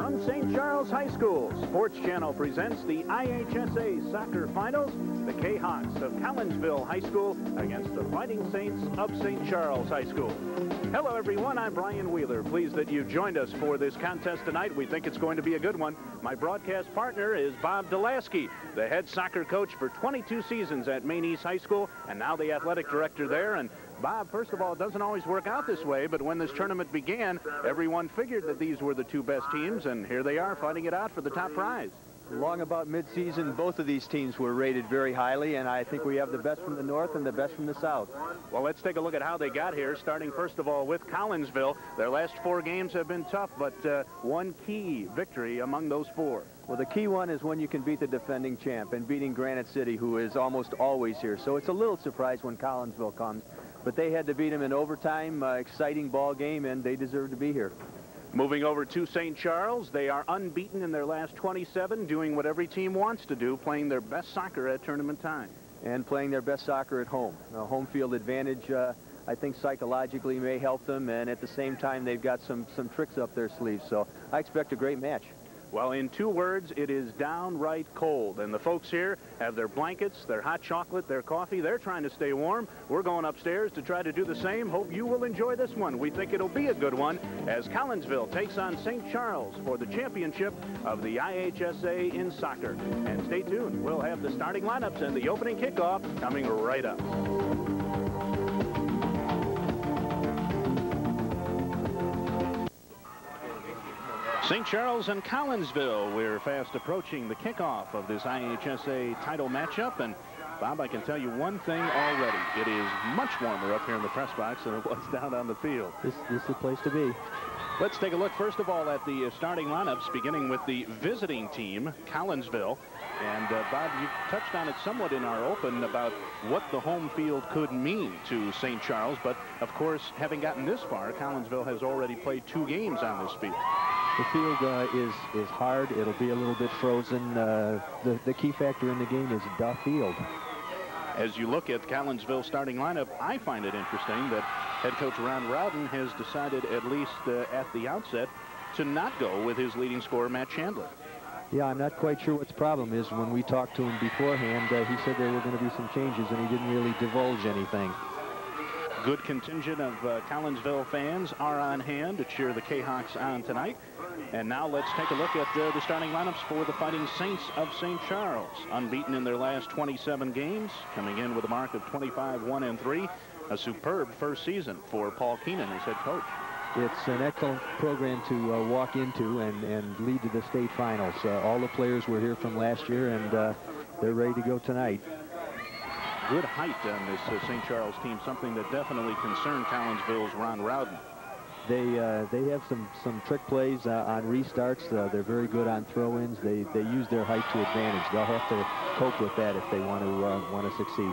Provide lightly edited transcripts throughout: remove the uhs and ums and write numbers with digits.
from St. Charles High School. Sports Channel presents the IHSA Soccer Finals. The K-Hawks of Collinsville High School against the Fighting Saints of St. Charles High School. Hello, everyone. I'm Brian Wheeler. Pleased that you joined us for this contest tonight. We think it's going to be a good one. My broadcast partner is Bob Delaski, the head soccer coach for 22 seasons at Maine East High School, and now the athletic director there. And Bob, first of all, it doesn't always work out this way, but when this tournament began, everyone figured that these were the two best teams, and here they are fighting it out for the top prize. Long about mid-season, both of these teams were rated very highly, and I think we have the best from the north and the best from the south. Well, let's take a look at how they got here, starting first of all with Collinsville. Their last 4 games have been tough, but one key victory among those 4. Well, the key one is when you can beat the defending champ, and beating Granite City, who is almost always here. So it's a little surprise when Collinsville comes, but they had to beat them in overtime, exciting ball game, and they deserve to be here. Moving over to St. Charles, they are unbeaten in their last 27, doing what every team wants to do, playing their best soccer at tournament time. And playing their best soccer at home. Home field advantage, I think psychologically may help them, and at the same time they've got some tricks up their sleeves, so I expect a great match. Well, in 2 words, it is downright cold, and the folks here have their blankets, their hot chocolate, their coffee. They're trying to stay warm. We're going upstairs to try to do the same. Hope you will enjoy this one. We think it'll be a good one as Collinsville takes on St. Charles for the championship of the IHSA in soccer. And stay tuned. We'll have the starting lineups and the opening kickoff coming right up. St. Charles and Collinsville, we're fast approaching the kickoff of this IHSA title matchup. And Bob, I can tell you one thing already. It is much warmer up here in the press box than it was down on the field. This is the place to be. Let's take a look, first of all, at the starting lineups, beginning with the visiting team, Collinsville. And, Bob, you touched on it somewhat in our open about what the home field could mean to St. Charles. But, of course, having gotten this far, Collinsville has already played 2 games on this field. The field is hard. It'll be a little bit frozen. The key factor in the game is the field. As you look at Collinsville's starting lineup, I find it interesting that head coach Ron Rowden has decided, at least at the outset, to not go with his leading scorer, Matt Chandler. Yeah, I'm not quite sure what the problem is. When we talked to him beforehand, he said there were going to be some changes, and he didn't really divulge anything. Good contingent of Collinsville fans are on hand to cheer the K-Hawks on tonight. And now let's take a look at the starting lineups for the Fighting Saints of St. Charles. Unbeaten in their last 27 games, coming in with a mark of 25-1-3. A superb first season for Paul Keenan as head coach. It's an excellent program to walk into and lead to the state finals. All the players were here from last year, and they're ready to go tonight. Good height on this St. Charles team, something that definitely concerned Collinsville's Ron Rowden. They have some trick plays on restarts. They're very good on throw-ins. They use their height to advantage. They'll have to cope with that if they want to succeed.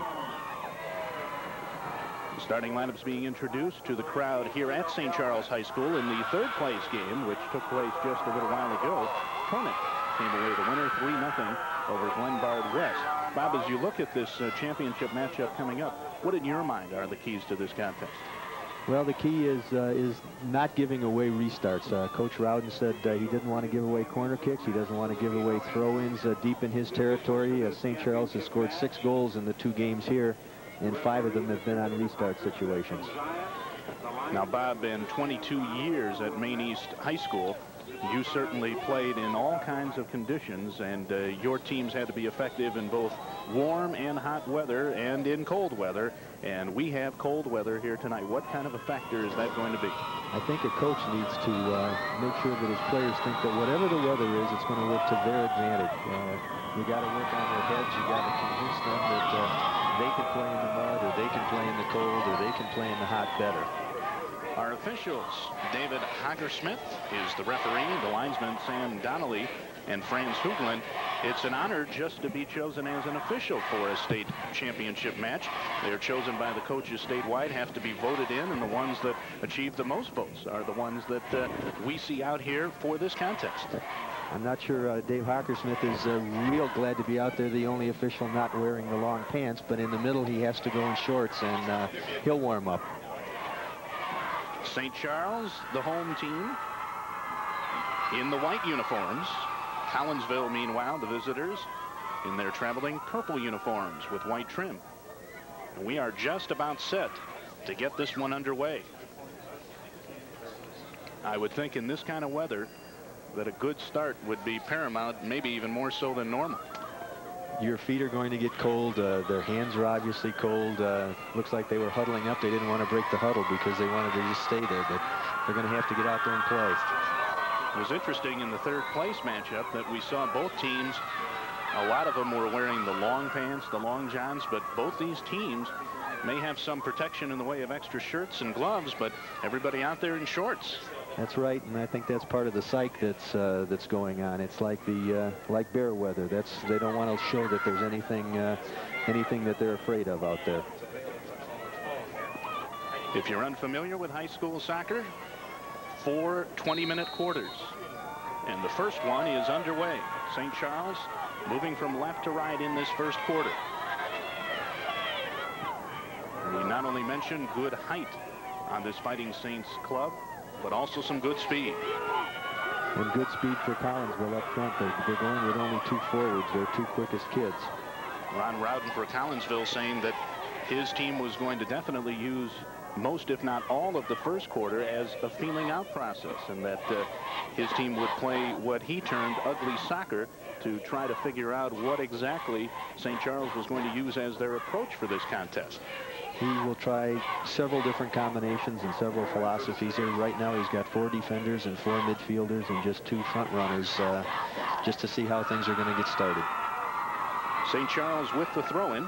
The starting lineups being introduced to the crowd here at St. Charles High School in the 3rd place game, which took place just a little while ago. Conant came away the winner 3-0 over Glenbard West. Bob, as you look at this championship matchup coming up, what in your mind are the keys to this contest? Well, the key is not giving away restarts. Coach Rowden said he didn't want to give away corner kicks. He doesn't want to give away throw-ins deep in his territory. St. Charles has scored 6 goals in the 2 games here, and 5 of them have been on restart situations. Now, Bob, in 22 years at Maine East High School, you certainly played in all kinds of conditions, and your teams had to be effective in both warm and hot weather and in cold weather, and we have cold weather here tonight. What kind of a factor is that going to be? I think a coach needs to make sure that his players think that whatever the weather is, it's going to work to their advantage. You got to work on their heads. You got to convince them that they can play in the mud, or they can play in the cold, or they can play in the hot better. Our officials, David Hagersmith is the referee, the linesman Sam Donnelly, and Franz Hooglin. It's an honor just to be chosen as an official for a state championship match. They are chosen by the coaches statewide, have to be voted in, and the ones that achieve the most votes are the ones that we see out here for this contest. I'm not sure Dave Hockersmith is real glad to be out there, the only official not wearing the long pants, but in the middle he has to go in shorts, and he'll warm up. St. Charles, the home team, in the white uniforms. Collinsville, meanwhile, the visitors, in their traveling purple uniforms with white trim. And we are just about set to get this one underway. I would think in this kind of weather that a good start would be paramount, maybe even more so than normal. Your feet are going to get cold. Their hands are obviously cold. Looks like they were huddling up. They didn't want to break the huddle because they wanted to just stay there, but they're going to have to get out there and play. It was interesting in the third place matchup that we saw both teams, a lot of them were wearing the long pants, the long johns, but both these teams may have some protection in the way of extra shirts and gloves, but everybody out there in shorts. That's right, and I think that's part of the psych that's going on. It's like like bear weather. They don't want to show that there's anything that they're afraid of out there. If you're unfamiliar with high school soccer, 4 20-minute quarters, and the first one is underway. St. Charles moving from left to right in this first quarter. We not only mentioned good height on this Fighting Saints club, but also some good speed. And good speed for Collinsville up front. They're going with only 2 forwards. They're 2 quickest kids. Ron Rowden for Collinsville saying that his team was going to definitely use most, if not all, of the first quarter as a feeling out process, and that his team would play what he termed ugly soccer to try to figure out what exactly St. Charles was going to use as their approach for this contest. He will try several different combinations and several philosophies here. Right now he's got 4 defenders and 4 midfielders and just 2 front runners, just to see how things are going to get started. St. Charles with the throw-in.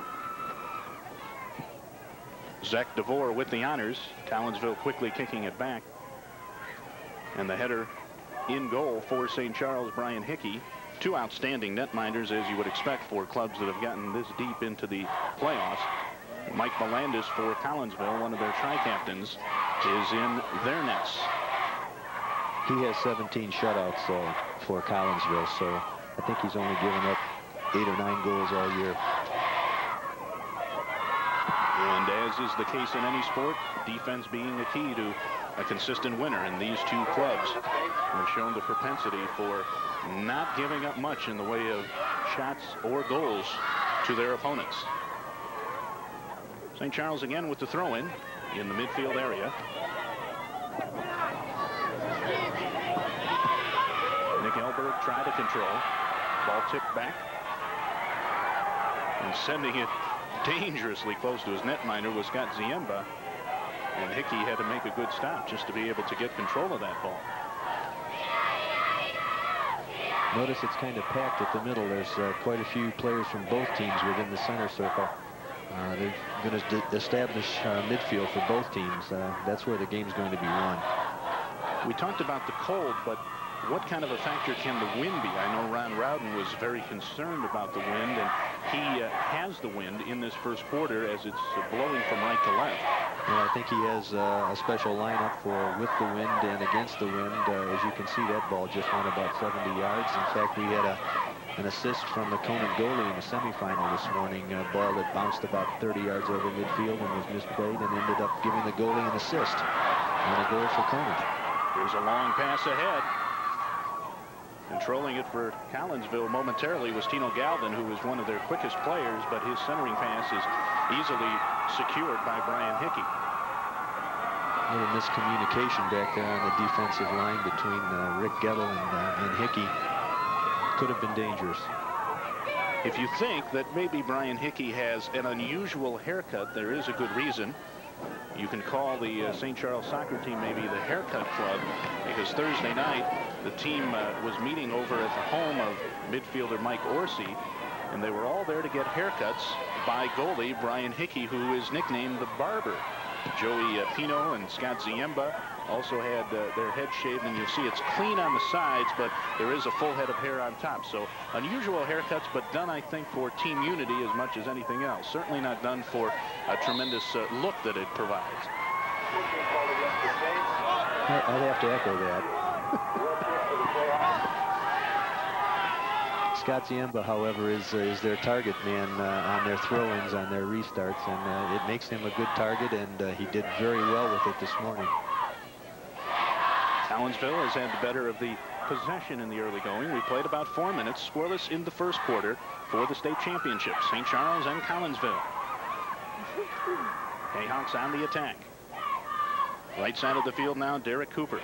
Zach DeVore with the honors. Collinsville quickly kicking it back. And the header in goal for St. Charles, Brian Hickey. 2 outstanding netminders, as you would expect for clubs that have gotten this deep into the playoffs. Mike Melandis for Collinsville, one of their tri-captains, is in their nets. He has 17 shutouts for Collinsville, so I think he's only given up 8 or 9 goals all year. And as is the case in any sport, defense being the key to a consistent winner, and these 2 clubs have shown the propensity for not giving up much in the way of shots or goals to their opponents. St. Charles again with the throw-in the midfield area. Nick Elberg tried to control. Ball tipped back. And sending it dangerously close to his netminder was Scott Ziemba. And Hickey had to make a good stop just to be able to get control of that ball. Notice it's kind of packed at the middle. There's quite a few players from both teams within the center circle. They're going to establish midfield for both teams. That's where the game's going to be won. We talked about the cold, but what kind of a factor can the wind be? I know Ron Rowden was very concerned about the wind, and he has the wind in this first quarter as it's blowing from right to left. Well, I think he has a special lineup for with the wind and against the wind. As you can see, that ball just went about 70 yards. In fact, we had an assist from the Conant goalie in the semifinal this morning, a ball that bounced about 30 yards over midfield and was misplayed and ended up giving the goalie an assist and a goal for Conant. Here's a long pass ahead. Controlling it for Collinsville momentarily was Tino Galvin, who was one of their quickest players, but his centering pass is easily secured by Brian Hickey. A little miscommunication back there on the defensive line between Rick Gettle and Hickey. Could have been dangerous. If you think that maybe Brian Hickey has an unusual haircut, there is a good reason. You can call the St. Charles soccer team maybe the haircut club, because Thursday night the team was meeting over at the home of midfielder Mike Orsi, and they were all there to get haircuts by goalie Brian Hickey, who is nicknamed the Barber. Joey Pino and Scott Ziemba also had their head shaved, and you'll see it's clean on the sides, but there is a full head of hair on top. So unusual haircuts, but done, I think, for team unity as much as anything else. Certainly not done for a tremendous look that it provides. I'd have to echo that. Scott Ziemba, however, is their target man on their throw-ins, on their restarts, and it makes him a good target, and he did very well with it this morning. Collinsville has had the better of the possession in the early going. We played about 4 minutes, scoreless in the first quarter for the state championship. St. Charles and Collinsville. Jayhawks on the attack. Right side of the field now, Derek Cooper.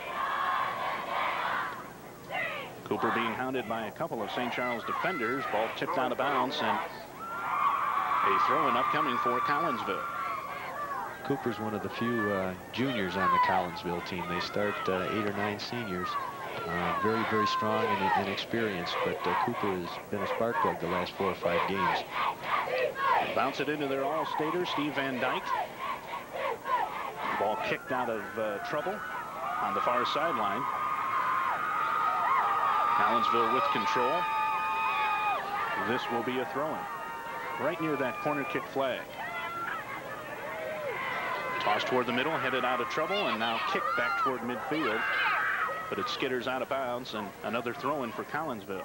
Cooper being hounded by a couple of St. Charles defenders. Ball tipped out of bounds, and a throw-in upcoming for Collinsville. Cooper's one of the few juniors on the Collinsville team. They start 8 or 9 seniors. Very, very strong and experienced, but Cooper has been a spark plug the last 4 or 5 games. Bounce it into their all-stater, Steve Van Dyke. Ball kicked out of trouble on the far sideline. Collinsville with control. This will be a throw-in right near that corner kick flag. Tossed toward the middle, headed out of trouble, and now kicked back toward midfield. But it skitters out of bounds, and another throw-in for Collinsville.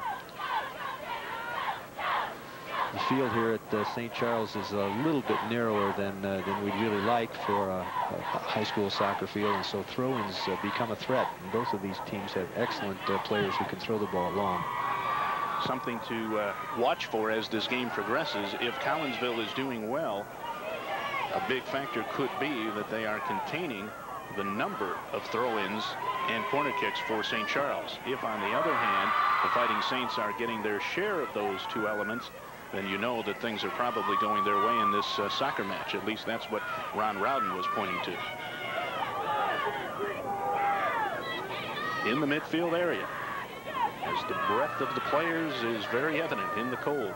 The field here at St. Charles is a little bit narrower than we'd really like for a high school soccer field, and so throw-ins become a threat. And both of these teams have excellent players who can throw the ball long. Something to watch for as this game progresses. If Collinsville is doing well, a big factor could be that they are containing the number of throw-ins and corner kicks for St. Charles. If, on the other hand, the Fighting Saints are getting their share of those two elements, then you know that things are probably going their way in this soccer match. At least that's what Ron Rowden was pointing to. In the midfield area, as the breadth of the players is very evident in the cold.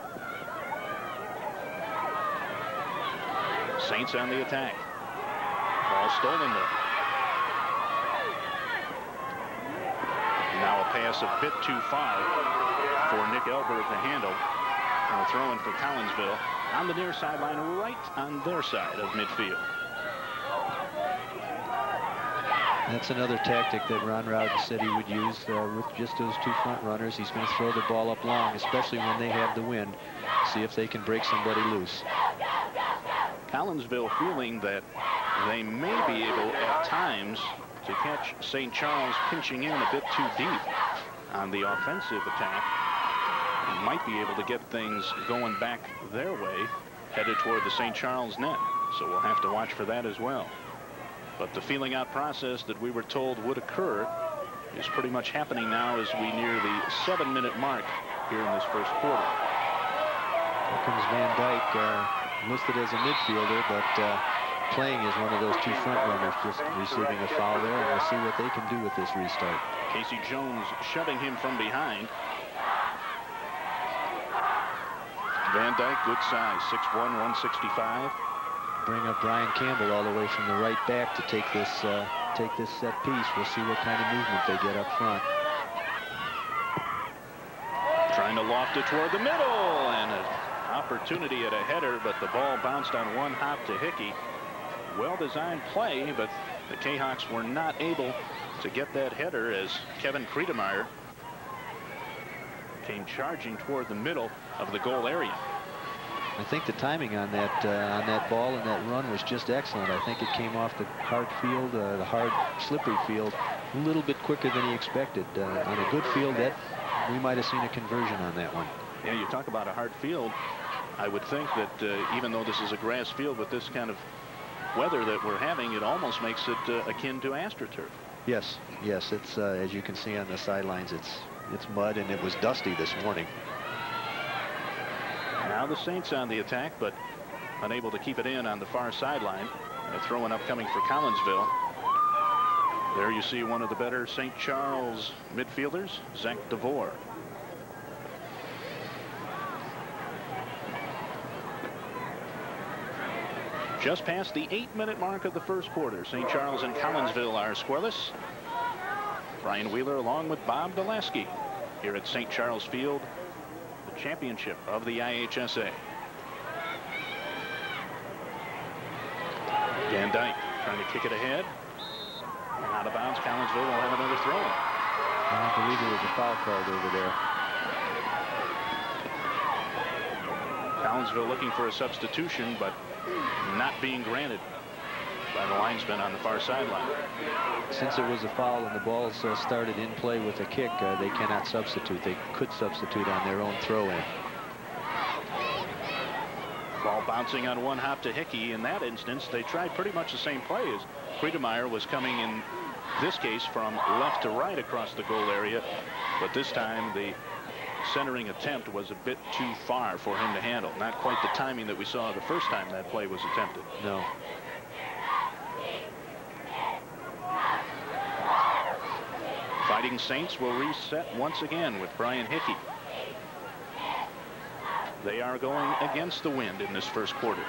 Saints on the attack. Ball stolen there. Now a pass a bit too far for Nick Elbert to handle. And a throw-in for Collinsville on the near sideline, right on their side of midfield. That's another tactic that Ron Rowden said he would use with just those 2 front runners. He's going to throw the ball up long, especially when they have the wind. See if they can break somebody loose. Collinsville feeling that they may be able at times to catch St. Charles pinching in a bit too deep on the offensive attack. And might be able to get things going back their way, headed toward the St. Charles net. So we'll have to watch for that as well. But the feeling out process that we were told would occur is pretty much happening now as we near the 7-minute mark here in this first quarter. Here comes Van Dyke, listed as a midfielder, but playing as one of those 2 front runners, just receiving a foul there, and we'll see what they can do with this restart. Casey Jones shoving him from behind. Van Dyke, good size, 6'1", 165. Bring up Brian Campbell all the way from the right back to take this set piece. We'll see what kind of movement they get up front. Trying to loft it toward the middle, and an opportunity at a header, but the ball bounced on one hop to Hickey. Well-designed play, but the Jayhawks were not able to get that header as Kevin Kriedemeyer came charging toward the middle of the goal area. I think the timing on that ball and that run was just excellent. I think it came off the hard field, the hard, slippery field, a little bit quicker than he expected. On a good field, that we might have seen a conversion on that one. Yeah, you talk about a hard field. I would think that even though this is a grass field with this kind of weather that we're having, it almost makes it akin to AstroTurf. Yes, yes. It's as you can see on the sidelines, it's mud, and it was dusty this morning. Now the Saints on the attack, but unable to keep it in on the far sideline. A throw-in upcoming for Collinsville. There you see one of the better St. Charles midfielders, Zach DeVore. Just past the 8-minute mark of the first quarter. St. Charles and Collinsville are scoreless. Brian Wheeler along with Bob Delaski here at St. Charles Field, the championship of the IHSA. Van Dyke trying to kick it ahead. And out of bounds. Collinsville will have another throw. I believe there was a foul called over there. Collinsville looking for a substitution, but not being granted. by the linesman on the far sideline. Since it was a foul and the ball's started in play with a kick, they cannot substitute. They could substitute on their own throw-in. Ball bouncing on one hop to Hickey. In that instance, they tried pretty much the same play as Friedemeyer was coming in this case from left to right across the goal area. But this time the centering attempt was a bit too far for him to handle. Not quite the timing that we saw the first time that play was attempted. No. Fighting Saints will reset once again with Brian Hickey. They are going against the wind in this first quarter.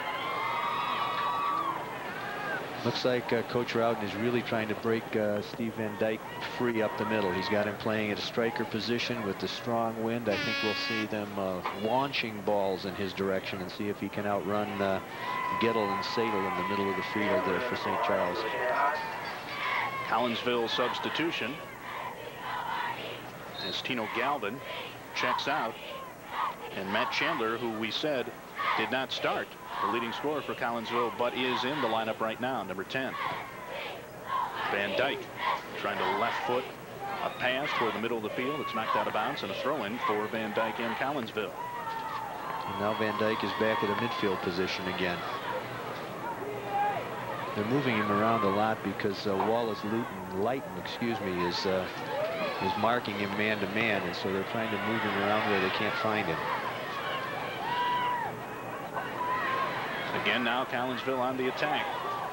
Looks like Coach Rowden is really trying to break Steve Van Dyke free up the middle. He's got him playing at a striker position with the strong wind. I think we'll see them launching balls in his direction and see if he can outrun Gettle and Sadel in the middle of the field there for St. Charles. Collinsville substitution as Tino Galvin checks out, and Matt Chandler, who we said did not start, the leading scorer for Collinsville, but is in the lineup right now, number 10. Van Dyke trying to left foot a pass toward the middle of the field. It's knocked out of bounds, and a throw-in for Van Dyke and Collinsville. And now Van Dyke is back at a midfield position again. They're moving him around a lot because Wallace Lighton, is marking him man-to-man, and so they're trying to move him around where they can't find him. Again, now Collinsville on the attack.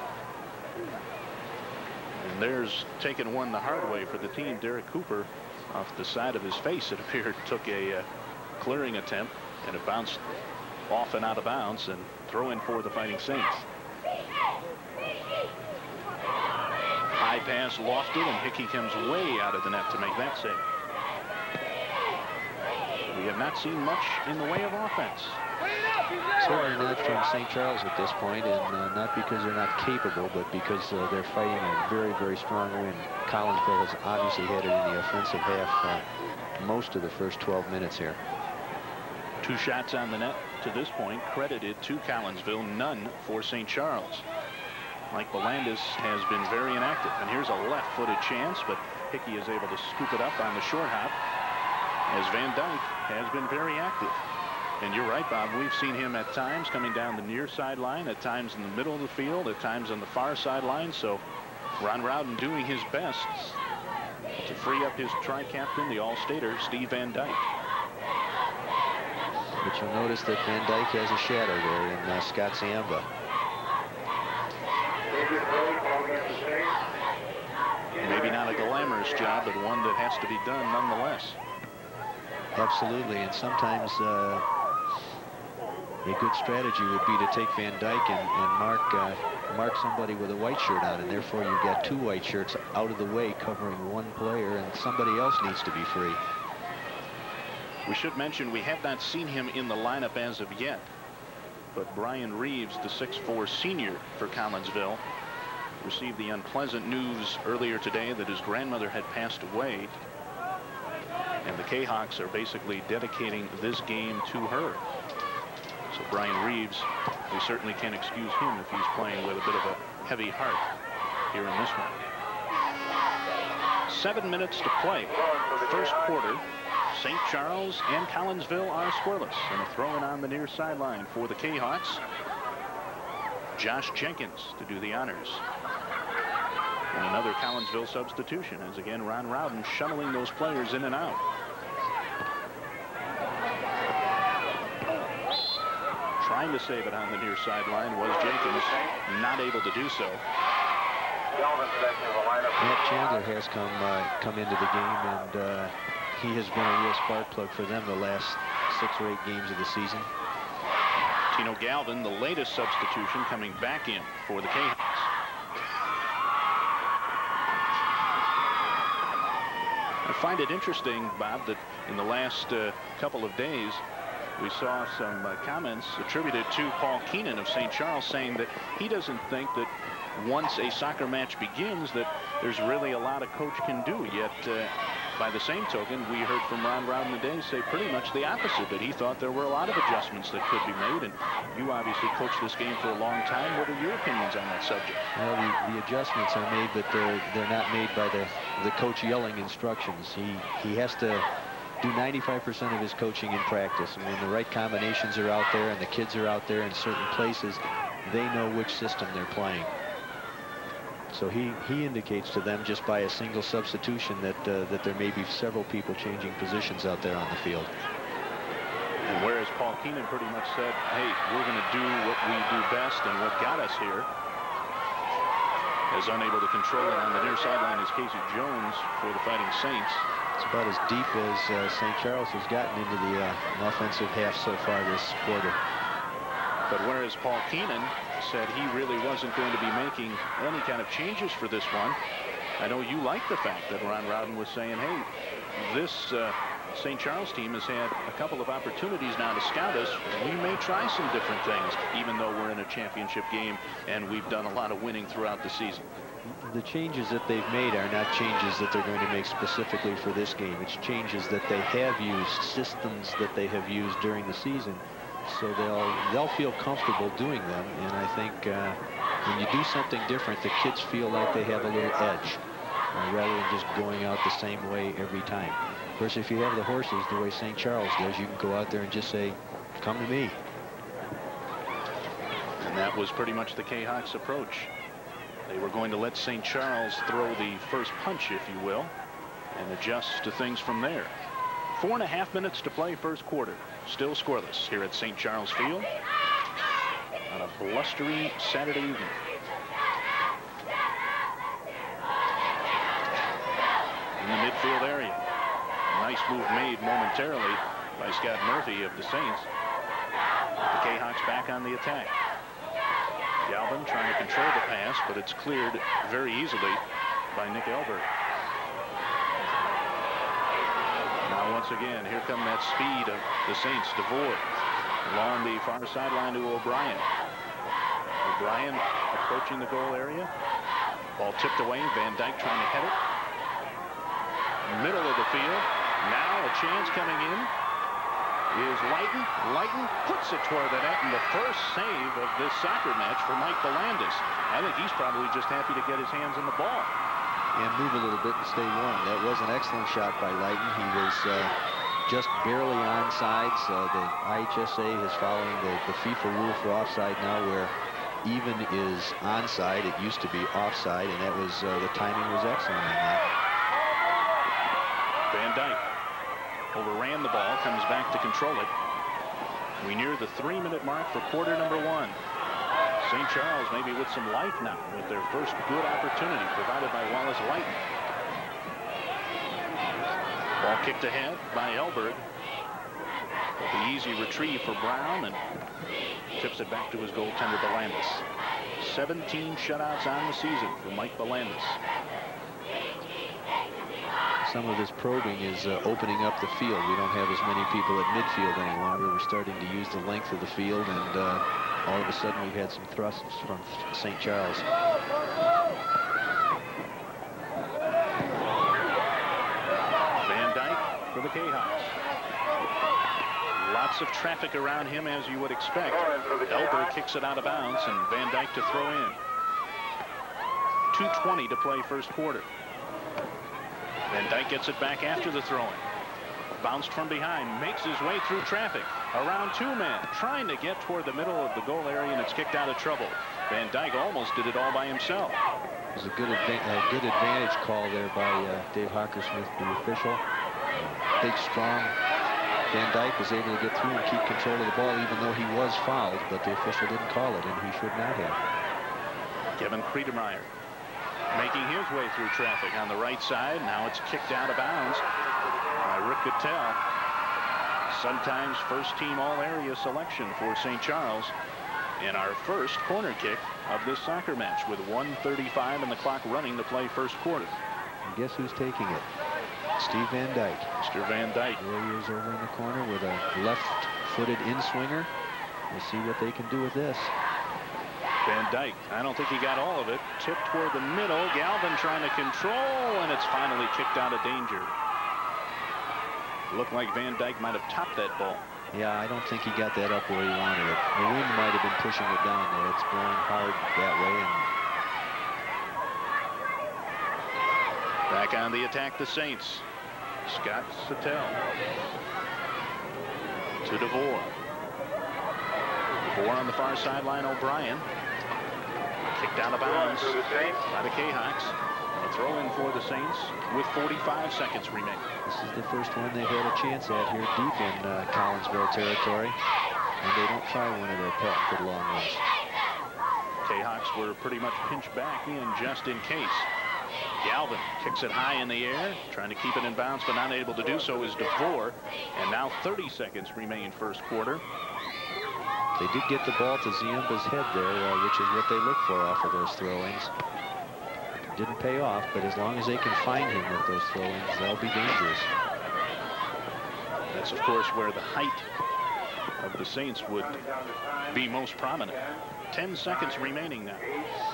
And there's taking one the hard way for the team. Derek Cooper, off the side of his face, it appeared, took a clearing attempt, and it bounced off and out of bounds, and throw in for the Fighting Saints. High pass lofted, and Hickey comes way out of the net to make that save. We have not seen much in the way of offense. Certainly not from St. Charles at this point, and not because they're not capable, but because they're fighting a very, very strong wind. Collinsville has obviously had it in the offensive half most of the first 12 minutes here. 2 shots on the net to this point credited to Collinsville, none for St. Charles. Mike Belandis has been very inactive, and here's a left-footed chance, but Hickey is able to scoop it up on the short hop, as Van Dyke has been very active. And you're right, Bob, we've seen him at times coming down the near sideline, at times in the middle of the field, at times on the far sideline. So Ron Rowden doing his best to free up his tri-captain, the All-Stater, Steve Van Dyke. But you'll notice that Van Dyke has a shadow there in Scott Ziamba. Maybe not a glamorous job, but one that has to be done nonetheless. Absolutely, and sometimes a good strategy would be to take Van Dyke and mark somebody with a white shirt on, and therefore you've got 2 white shirts out of the way covering one player, and somebody else needs to be free. We should mention we have not seen him in the lineup as of yet, but Brian Reeves, the 6'4" senior for Collinsville, received the unpleasant news earlier today that his grandmother had passed away, and the K-Hawks are basically dedicating this game to her. So Brian Reeves, we certainly can't excuse him if he's playing with a bit of a heavy heart here in this one. 7 minutes to play. First quarter. St. Charles and Collinsville are scoreless, and a throw-in on the near sideline for the K-Hawks. Josh Jenkins to do the honors. And another Collinsville substitution, as again Ron Rowden shuttling those players in and out. Trying to save it on the near sideline was Jenkins, not able to do so. Matt Chandler has come into the game, and he has been a real spark plug for them the last 6 or 8 games of the season. Tino Galvin, the latest substitution, coming back in for the K-Hawks. I find it interesting, Bob, that in the last couple of days we saw some comments attributed to Paul Keenan of St. Charles, saying that he doesn't think that once a soccer match begins that there's really a lot a coach can do. Yet by the same token, we heard from Ron Rowden today say pretty much the opposite, that he thought there were a lot of adjustments that could be made. And you obviously coached this game for a long time. What are your opinions on that subject? Well, the adjustments are made, but they're not made by the coach yelling instructions. He has to do 95% of his coaching in practice. And when the right combinations are out there and the kids are out there in certain places, they know which system they're playing. So he indicates to them just by a single substitution that there may be several people changing positions out there on the field. And whereas Paul Keenan pretty much said, hey, we're going to do what we do best and what got us here, is unable to control it on the near sideline is Casey Jones for the Fighting Saints. It's about as deep as St. Charles has gotten into the offensive half so far this quarter. But whereas Paul Keenan said he really wasn't going to be making any kind of changes for this one, I know you like the fact that Ron Rowden was saying, hey, this St. Charles team has had a couple of opportunities now to scout us. We may try some different things, even though we're in a championship game and we've done a lot of winning throughout the season. The changes that they've made are not changes that they're going to make specifically for this game. It's changes that they have used, systems that they have used during the season. So they'll feel comfortable doing them, and I think when you do something different, the kids feel like they have a little edge rather than just going out the same way every time. Of course, if you have the horses the way St. Charles does, you can go out there and just say, come to me. And that was pretty much the K-Hawks approach. They were going to let St. Charles throw the first punch, if you will, and adjust to things from there. 4.5 minutes to play first quarter. Still scoreless here at St. Charles Field on a blustery Saturday evening. In the midfield area. Nice move made momentarily by Scott Murphy of the Saints. The K-Hawks back on the attack. Galvin trying to control the pass, but it's cleared very easily by Nick Elbert. Now once again, here come that speed of the Saints. DeVore along the far sideline to O'Brien. O'Brien approaching the goal area. Ball tipped away. Van Dyke trying to head it. Middle of the field. Now a chance coming in is Lighton. Lighton puts it toward the net, and the first save of this soccer match for Mike Belandis. I think he's probably just happy to get his hands on the ball. And move a little bit and stay warm. That was an excellent shot by Lighton. He was just barely onside. The IHSA is following the FIFA rule for offside now, where even is onside. It used to be offside, and that was the timing was excellent on that. Van Dyke overran the ball, comes back to control it. We near the 3-minute mark for quarter number 1. St. Charles maybe with some life now with their first good opportunity provided by Wallace Lighton. Ball kicked ahead by Elbert. But the easy retrieve for Brown, and tips it back to his goaltender Belandis. 17 shutouts on the season for Mike Belandis. Some of this probing is opening up the field. We don't have as many people at midfield any longer. We're starting to use the length of the field, and all of a sudden we've had some thrusts from St. Charles. Van Dyke for the K-Hawks. Lots of traffic around him, as you would expect. Elbert kicks it out of bounds, and Van Dyke to throw in. 2:20 to play first quarter. Van Dyke gets it back after the throw-in. Bounced from behind, makes his way through traffic. Around 2 men, trying to get toward the middle of the goal area, and it's kicked out of trouble. Van Dyke almost did it all by himself. It was a good advantage call there by Dave Hockersmith, the official. Big, strong Van Dyke was able to get through and keep control of the ball, even though he was fouled, but the official didn't call it, and he should not have. Kevin Kriedemeyer making his way through traffic on the right side. Now it's kicked out of bounds by Rick Guttell. Sometimes first-team all-area selection for St. Charles. And our first corner kick of this soccer match with 1:35 and the clock running to play first quarter. And guess who's taking it? Steve Van Dyke. Mr. Van Dyke. There he is over in the corner with a left-footed in-swinger. We'll see what they can do with this. Van Dyke, I don't think he got all of it. Tipped toward the middle. Galvin trying to control, and it's finally kicked out of danger. 2:10 to Looked like Van Dyke might have topped that ball. Yeah, I don't think he got that up where he wanted it. The wind might have been pushing it down there. It's blowing hard that way. And back on the attack, the Saints. Scott Sattel to DeVore. DeVore on the far sideline. O'Brien kicked out of bounds by the K-Hawks. A throw in for the Saints with 45 seconds remaining. This is the first one they've had a chance at here deep in Collinsville territory, and they don't try one of their patented long ones. K-Hawks were pretty much pinched back in just in case. Galvin kicks it high in the air, trying to keep it in bounds, but not able to do so is DeVore. And now 30 seconds remain first quarter. They did get the ball to Ziemba's head there, which is what they look for off of those throw-ins. Didn't pay off, but as long as they can find him with those throw-ins, they'll be dangerous. That's, of course, where the height of the Saints would be most prominent. 10 seconds remaining now.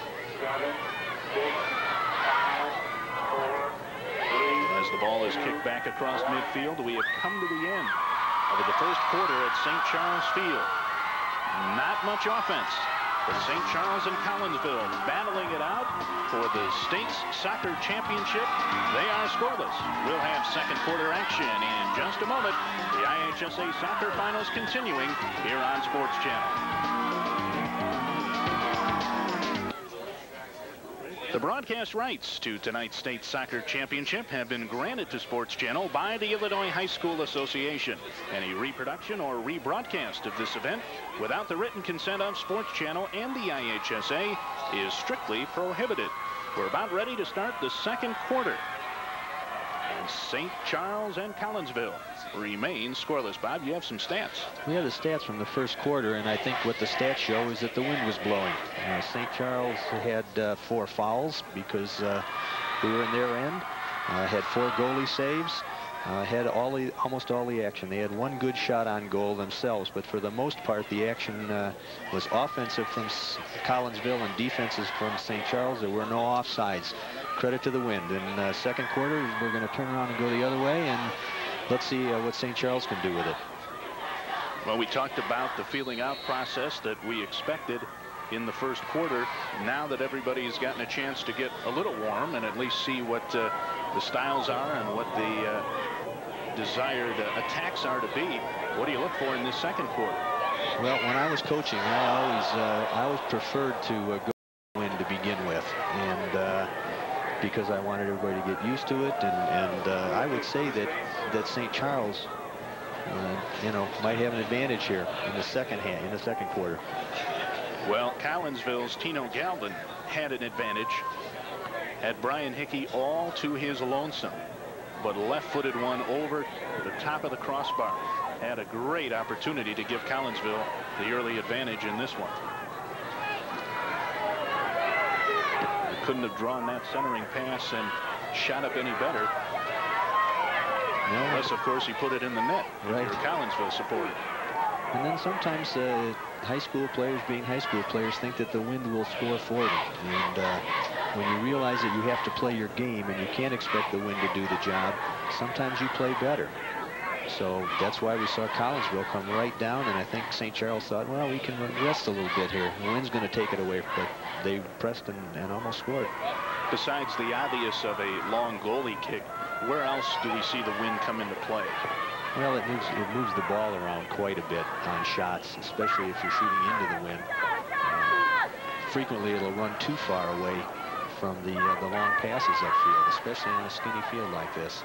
As the ball is kicked back across midfield, we have come to the end of the first quarter at St. Charles Field. Not much offense, but St. Charles and Collinsville battling it out for the state's soccer championship. They are scoreless. We'll have second quarter action in just a moment. The IHSA soccer finals continuing here on Sports Channel. The broadcast rights to tonight's state soccer championship have been granted to Sports Channel by the Illinois High School Association. Any reproduction or rebroadcast of this event without the written consent of Sports Channel and the IHSA is strictly prohibited. We're about ready to start the second quarter. And St. Charles and Collinsville remain scoreless. Bob, you have some stats. We have the stats from the first quarter, and I think what the stats show is that the wind was blowing. St. Charles had 4 fouls because we were in their end, had 4 goalie saves, had almost all the action. They had 1 good shot on goal themselves, but for the most part, the action was offensive from Collinsville and defenses from St. Charles. There were no offsides. Credit to the wind. In second quarter, we're going to turn around and go the other way, and let's see what St. Charles can do with it. Well, we talked about the feeling out process that we expected in the first quarter. Now that everybody's gotten a chance to get a little warm and at least see what the styles are and what the desired attacks are to be, what do you look for in this second quarter? Well, when I was coaching, I always preferred to go win to begin with, and because I wanted everybody to get used to it, and I would say that St. Charles, might have an advantage here in the second quarter. Well, Collinsville's Tino Galvin had an advantage. Had Brian Hickey all to his lonesome, but left-footed one over the top of the crossbar. Had a great opportunity to give Collinsville the early advantage in this one. Couldn't have drawn that centering pass and shot up any better. No. Unless, of course, he put it in the net. Right. If you're a Collinsville supporter. And then sometimes high school players, being high school players, think that the wind will score for them. And when you realize that you have to play your game and you can't expect the wind to do the job, sometimes you play better. So that's why we saw Collinsville come right down, and I think St. Charles thought, well, we can rest a little bit here. The wind's going to take it away, but they pressed and almost scored. Besides the obvious of a long goalie kick, where else do we see the wind come into play? Well, it moves the ball around quite a bit on shots, especially if you're shooting into the wind. Frequently, it'll run too far away from the long passes upfield, especially on a skinny field like this.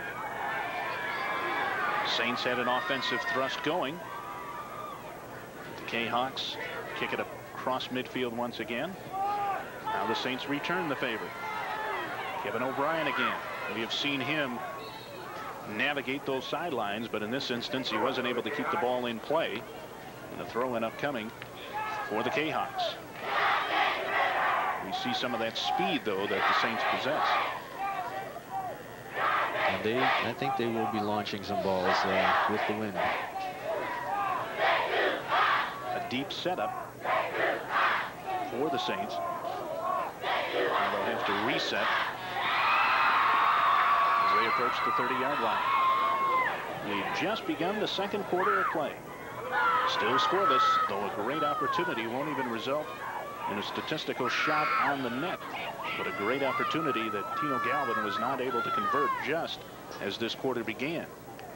Saints had an offensive thrust going. The K-Hawks kick it across midfield once again. Now the Saints return the favor. Kevin O'Brien again. We have seen him navigate those sidelines, but in this instance he wasn't able to keep the ball in play. And a throw-in upcoming for the K-Hawks. We see some of that speed, though, that the Saints possess. And I think they will be launching some balls with the wind. A deep setup for the Saints. And they'll have to reset as they approach the 30-yard line. We've just begun the second quarter of play. Still scoreless, though a great opportunity won't even result in a statistical shot on the net. But a great opportunity that Tino Galvin was not able to convert just as this quarter began.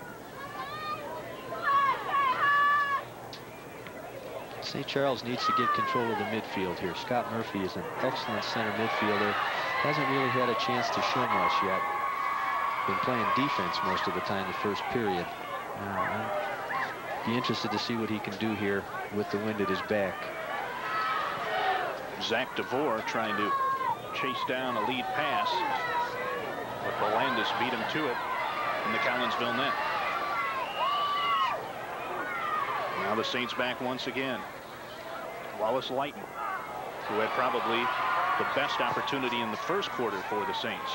St. Charles needs to get control of the midfield here. Scott Murphy is an excellent center midfielder. Hasn't really had a chance to show much yet. Been playing defense most of the time the first period. I'd be interested to see what he can do here with the wind at his back. Zach DeVore trying to chase down a lead pass, but Bolandis beat him to it in the Collinsville net. Now the Saints back once again. Wallace Lighton, who had probably the best opportunity in the first quarter for the Saints.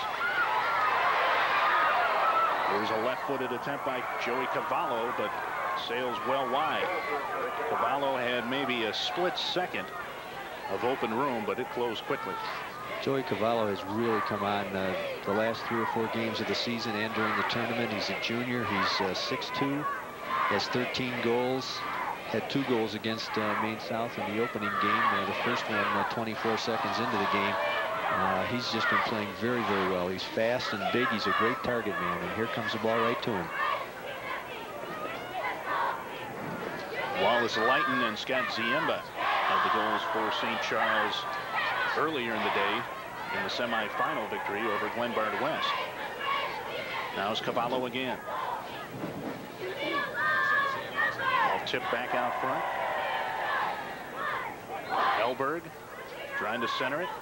There's a left-footed attempt by Joey Cavallo, but sails well wide. Cavallo had maybe a split second of open room, but it closed quickly. Joey Cavallo has really come on the last 3 or 4 games of the season and during the tournament. He's a junior. He's 6'2", has 13 goals. Had 2 goals against Maine South in the opening game. The first one 24 seconds into the game. He's just been playing very, very well. He's fast and big. He's a great target man. And here comes the ball right to him. Wallace Lighton and Scott Ziemba had the goals for St. Charles earlier in the day in the semifinal victory over Glenbard West. Now it's Cavallo again. Tip back out front. Elberg trying to center it.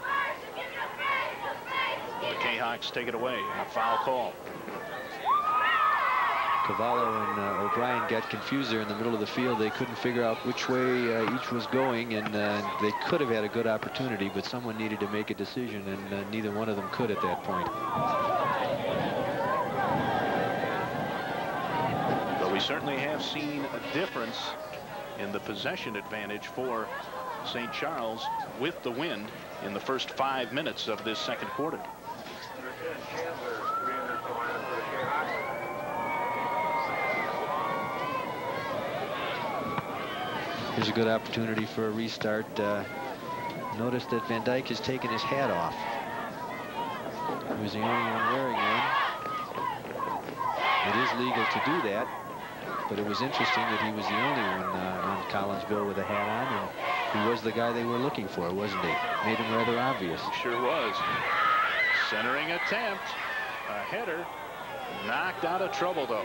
The K-Hawks take it away. And a foul call. Cavallo and O'Brien got confused there in the middle of the field. They couldn't figure out which way each was going, and they could have had a good opportunity, but someone needed to make a decision, and neither one of them could at that point. We certainly have seen a difference in the possession advantage for St. Charles with the wind in the first 5 minutes of this second quarter. Here's a good opportunity for a restart. Notice that Van Dyke has taken his hat off. He was the only one wearing one. It is legal to do that. But it was interesting that he was the only one on Collinsville with a hat on, and he was the guy they were looking for, wasn't he? Made him rather obvious. He sure was. Centering attempt. A header. Knocked out of trouble, though.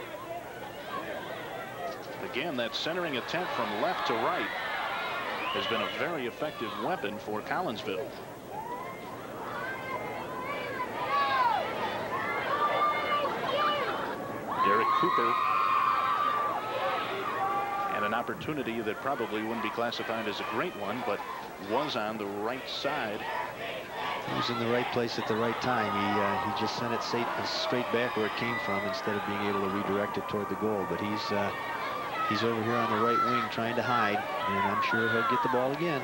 Again, that centering attempt from left to right has been a very effective weapon for Collinsville. Derek Cooper. And an opportunity that probably wouldn't be classified as a great one, but was on the right side. He was in the right place at the right time. He just sent it straight back where it came from instead of being able to redirect it toward the goal. But he's over here on the right wing trying to hide, and I'm sure he'll get the ball again.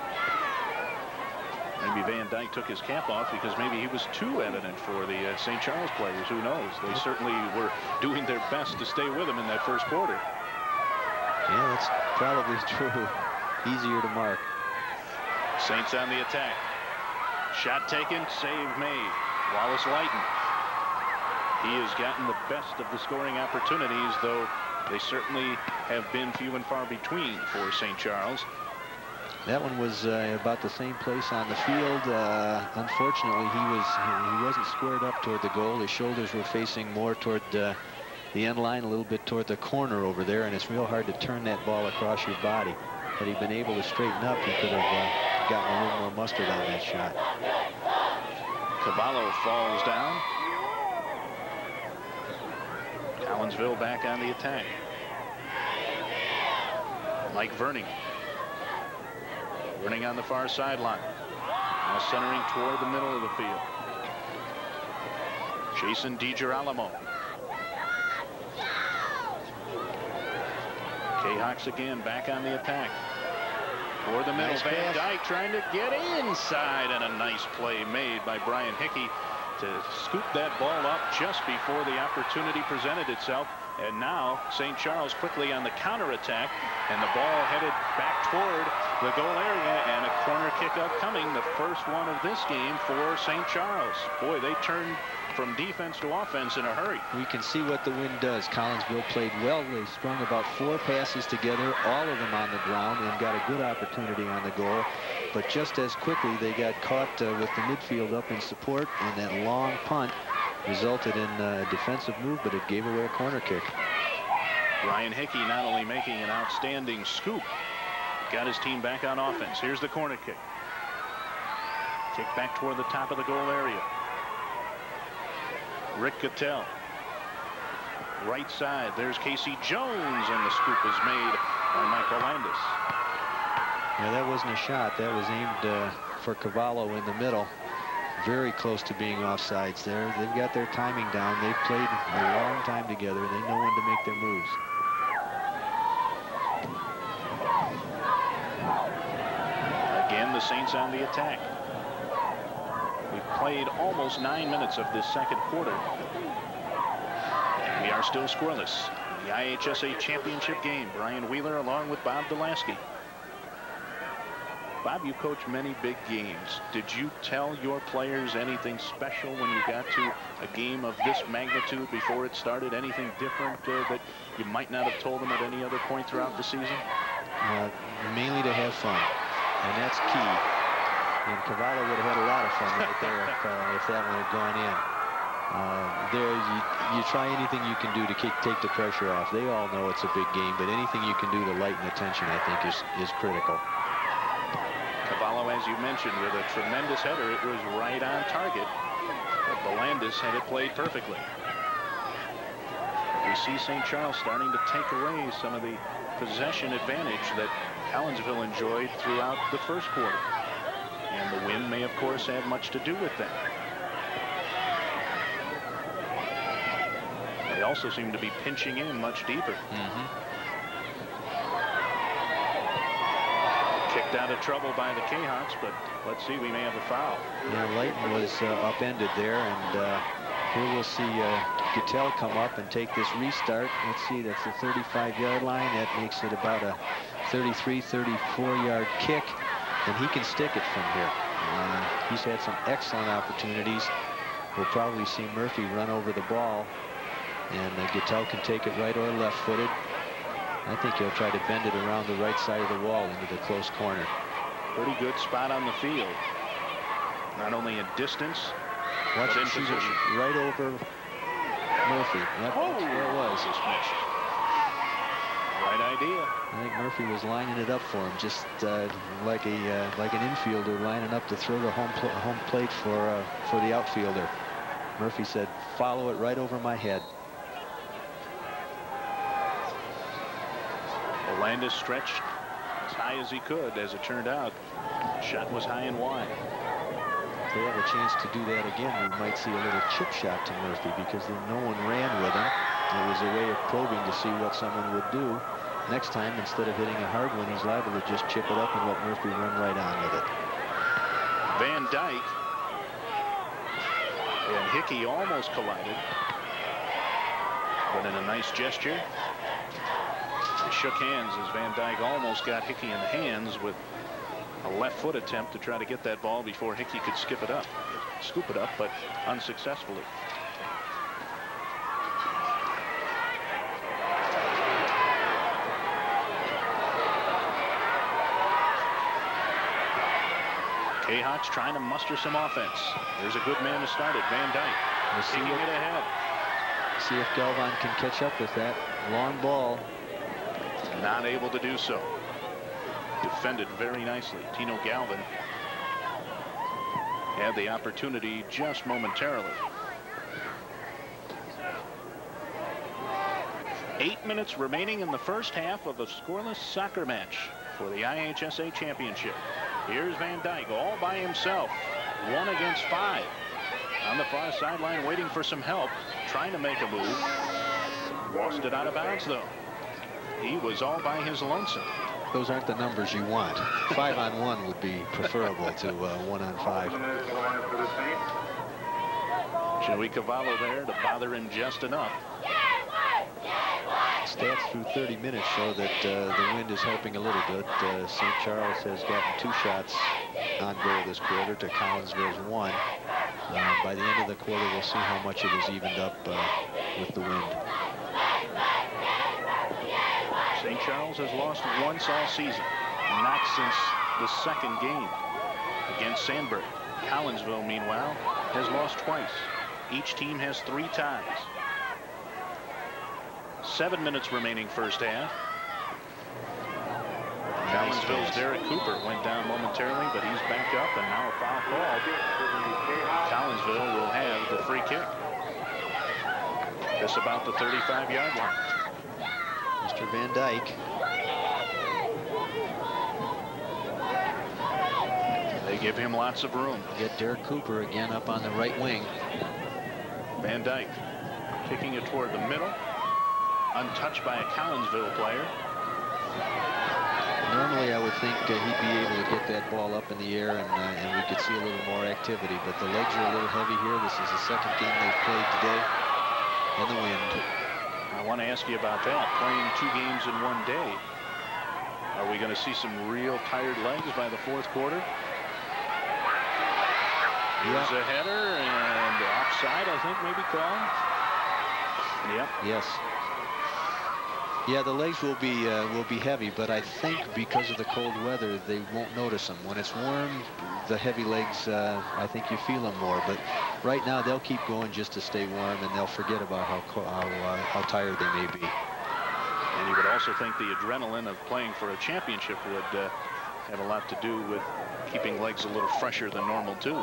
Maybe Van Dyke took his cap off because maybe he was too evident for the St. Charles players. Who knows? They certainly were doing their best to stay with him in that first quarter. Yeah, that's probably true. Easier to mark. Saints on the attack. Shot taken, save made. Wallace Lighton. He has gotten the best of the scoring opportunities, though they certainly have been few and far between for St. Charles. That one was about the same place on the field. Unfortunately, he wasn't squared up toward the goal. His shoulders were facing more toward the end line, a little bit toward the corner over there, and it's real hard to turn that ball across your body. Had he been able to straighten up, he could have gotten a little more mustard on that shot. Cavallo falls down. Collinsville back on the attack. Mike Verning. Verning on the far sideline. Now centering toward the middle of the field. Jason DiGirolamo. K-Hawks again back on the attack. Toward the middle. Nice Van pass. Dyke trying to get inside, and a nice play made by Brian Hickey to scoop that ball up just before the opportunity presented itself And now St. Charles quickly on the counterattack, and the ball headed back toward the goal area, and a corner kick upcoming, the first one of this game for St. Charles. Boy, they turned from defense to offense in a hurry. We can see what the wind does. Collinsville played well. They strung about 4 passes together, all of them on the ground, and got a good opportunity on the goal. But just as quickly, they got caught with the midfield up in support, and that long punt resulted in a defensive move, but it gave away a corner kick. Ryan Hickey not only making an outstanding scoop, got his team back on offense. Here's the corner kick. Kick back toward the top of the goal area. Rick Cattell. Right side, there's Casey Jones, and the scoop is made by Michael Landis. Yeah, that wasn't a shot. That was aimed for Cavallo in the middle. Very close to being offsides there. They've got their timing down. They've played a long time together. They know when to make their moves. Again, the Saints on the attack. We've played almost 9 minutes of this second quarter, and we are still scoreless. The IHSA championship game. Brian Wheeler along with Bob Delaski. Bob, you coach many big games. Did you tell your players anything special when you got to a game of this magnitude before it started? Anything different that you might not have told them at any other point throughout the season? Mainly to have fun, and that's key. And Cavallo would have had a lot of fun right there if that one had gone in. You try anything you can do to take the pressure off. They all know it's a big game, but anything you can do to lighten the tension, I think, is critical. Cavallo, as you mentioned, with a tremendous header. It was right on target, but Belandis had it played perfectly. We see St. Charles starting to take away some of the possession advantage that Collinsville enjoyed throughout the first quarter. And the wind may, of course, have much to do with that. They also seem to be pinching in much deeper. Kicked out of trouble by the K-Hawks, but let's see, we may have a foul. Yeah, Layton was upended there, and here we'll see Cattell come up and take this restart. Let's see, that's the 35-yard line. That makes it about a 33, 34-yard kick, and he can stick it from here. He's had some excellent opportunities. We'll probably see Murphy run over the ball, and Cattell can take it right or left-footed. I think he'll try to bend it around the right side of the wall into the close corner. Pretty good spot on the field. Not only in distance, watch but in him shoot position. it right over Murphy. Yep, that's where it was. Right idea. I think Murphy was lining it up for him, just like an infielder lining up to throw the home plate for the outfielder. Murphy said, "Follow it right over my head." Landis stretched as high as he could. As it turned out, shot was high and wide. If they have a chance to do that again, we might see a little chip shot to Murphy, because no one ran with him. It was a way of probing to see what someone would do. Next time, instead of hitting a hard one, he's liable to just chip it up and let Murphy run right on with it. Van Dyke and Hickey almost collided, but in a nice gesture, they shook hands as Van Dyke almost got Hickey in the hands with a left foot attempt to try to get that ball before Hickey could scoop it up, but unsuccessfully. K-Hawks trying to muster some offense. There's a good man to start it, Van Dyke. Taking it ahead. See if Galvan can catch up with that long ball. Not able to do so. Defended very nicely. Tino Galvin had the opportunity just momentarily. 8 minutes remaining in the first half of a scoreless soccer match for the IHSA championship. Here's Van Dyke all by himself. 1 against 5. On the far sideline waiting for some help. Trying to make a move. Lost it out of bounds though. He was all by his lonesome. Those aren't the numbers you want. 5-on-1 would be preferable to 1-on-5. Joey Cavallo there to bother him just enough. stats through 30 minutes show that the wind is helping a little bit. St. Charles has gotten 2 shots on goal this quarter to Collinsville's 1. By the end of the quarter, we'll see how much it is evened up with the wind. St. Charles has lost once all season, not since the second game against Sandburg. Collinsville, meanwhile, has lost twice. Each team has 3 ties. 7 minutes remaining first half. Collinsville's Derek Cooper went down momentarily, but he's back up, and now a foul called. Collinsville will have the free kick. Just about the 35-yard line. Mr. Van Dyke. They give him lots of room. Get Derek Cooper again up on the right wing. Van Dyke kicking it toward the middle. Untouched by a Collinsville player. Normally, I would think he'd be able to get that ball up in the air, and we could see a little more activity. But the legs are a little heavy here. This is the second game they've played today, and the wind. I want to ask you about that. Playing 2 games in 1 day. Are we going to see some real tired legs by the 4th quarter? Here's a header, and offside, I think, maybe called. Yep. Yes. Yeah, the legs will be heavy, but I think because of the cold weather, they won't notice them. When it's warm, the heavy legs, I think you feel them more. But right now, they'll keep going just to stay warm, and they'll forget about how tired they may be. And you would also think the adrenaline of playing for a championship would have a lot to do with keeping legs a little fresher than normal, too.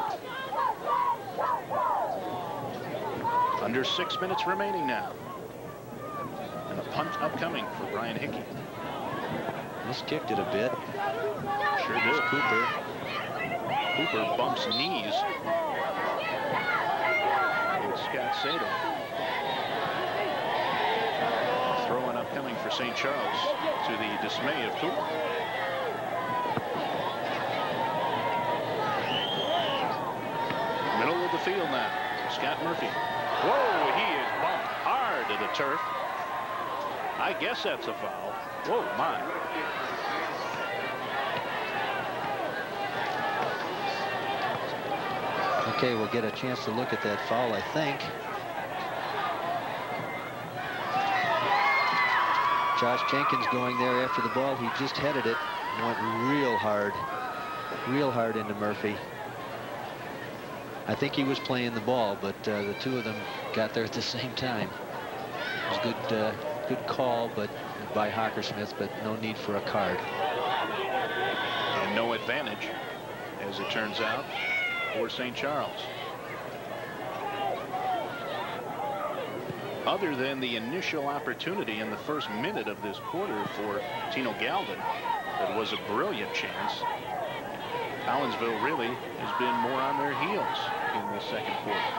Under 6 minutes remaining now. And a punt upcoming for Brian Hickey. Just kicked it a bit. Sure did. Cooper. Cooper bumps knees. And Scott Sato. Throwing upcoming for St. Charles, to the dismay of Cooper. Middle of the field now. Scott Murphy. Whoa, he is bumped hard to the turf. I guess that's a foul. Whoa, my. Okay, we'll get a chance to look at that foul, I think. Josh Jenkins going there after the ball. He just headed it. Went real hard into Murphy. I think he was playing the ball, but the 2 of them got there at the same time. It was good call, but by Hockersmith, but no need for a card. And no advantage, as it turns out, for St. Charles. Other than the initial opportunity in the first minute of this quarter for Tino Galvin, that was a brilliant chance. Collinsville really has been more on their heels in the second quarter.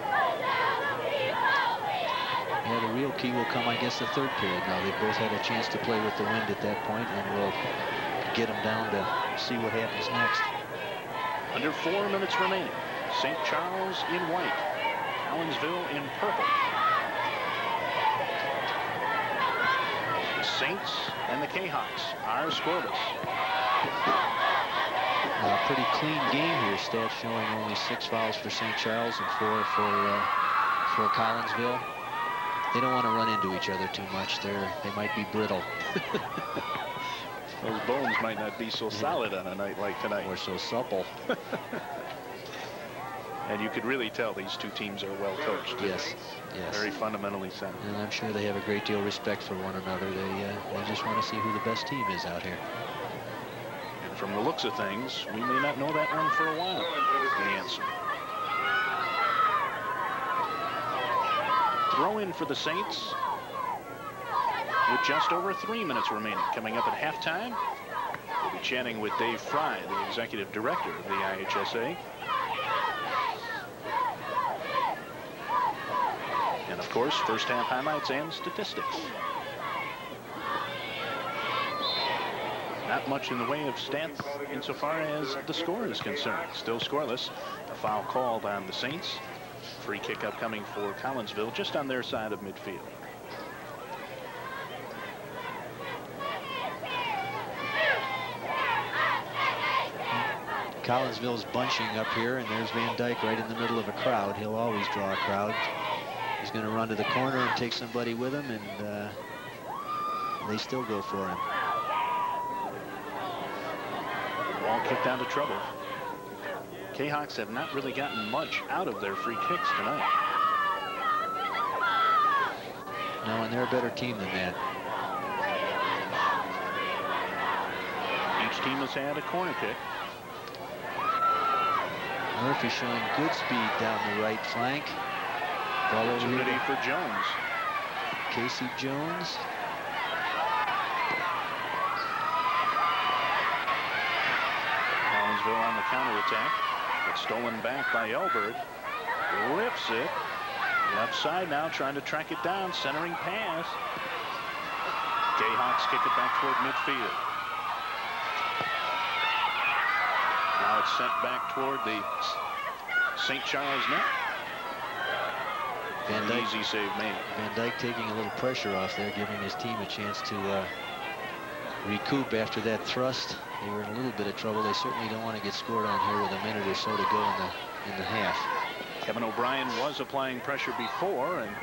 Yeah, the real key will come, I guess, the 3rd period. Now they've both had a chance to play with the wind at that point, and we'll get them down to see what happens next. Under 4 minutes remaining. St. Charles in white, Collinsville in purple. The Saints and the K-Hawks are scoreless. A pretty clean game here. Stats showing only 6 fouls for St. Charles and 4 for Collinsville. They don't want to run into each other too much. They might be brittle. Those bones might not be so solid on a night like tonight. Or so supple. And you could really tell these 2 teams are well coached. Yes, yes. Very fundamentally sound. And I'm sure they have a great deal of respect for one another. They just want to see who the best team is out here. And from the looks of things, we may not know that one for a while. The answer. Throw in for the Saints with just over 3 minutes remaining. Coming up at halftime, we'll be chatting with Dave Fry, the executive director of the IHSA. And of course, first half highlights and statistics. Not much in the way of stats insofar as the score is concerned. Still scoreless. A foul called on the Saints. Free kick upcoming for Collinsville, just on their side of midfield. Collinsville's bunching up here, and there's Van Dyke right in the middle of a crowd. He'll always draw a crowd. He's going to run to the corner and take somebody with him, and they still go for him. Ball kicked out of trouble. K-Hawks have not really gotten much out of their free kicks tonight. No, and they're a better team than that. Each team has had a corner kick. Murphy showing good speed down the right flank. Ball opportunity for Jones. Casey Jones. Collinsville on the counterattack. It's stolen back by Elberg. Lifts it. Left side now, trying to track it down. Centering pass. Jayhawks kick it back toward midfield. Now it's sent back toward the St. Charles net. Van Dyke, easy save made. Van Dyke taking a little pressure off there, giving his team a chance to recoup after that thrust. They were in a little bit of trouble. They certainly don't want to get scored on here with a minute or so to go in the half. Kevin O'Brien was applying pressure before and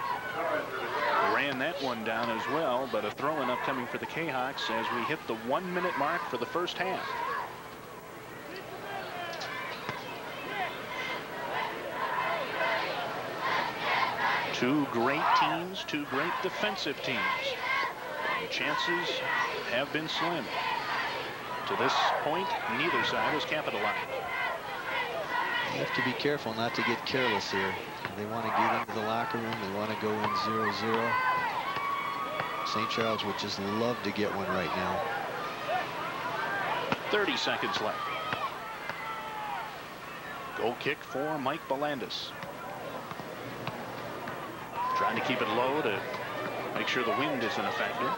ran that one down as well, but a throw-in upcoming for the K-Hawks as we hit the 1 minute mark for the first half. Two great teams, two great defensive teams. The chances have been slim. To this point, neither side has capitalized. You have to be careful not to get careless here. They want to get into the locker room. They want to go in 0-0. St. Charles would just love to get one right now. 30 seconds left. Goal kick for Mike Belandis. Trying to keep it low to make sure the wind isn't a factor.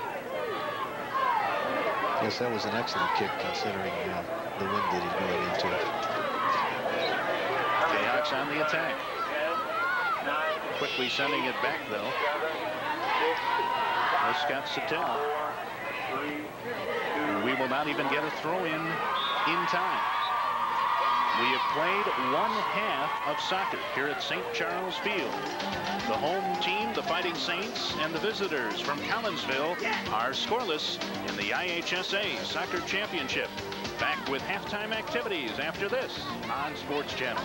Yes, that was an excellent kick considering the wind that he's going into it. Jayhawks on the attack. Quickly sending it back though. That's Scott Sattel. And we will not even get a throw in time. We have played one half of soccer here at St. Charles Field. The home team, the Fighting Saints, and the visitors from Collinsville are scoreless in the IHSA Soccer Championship. Back with halftime activities after this on Sports Channel.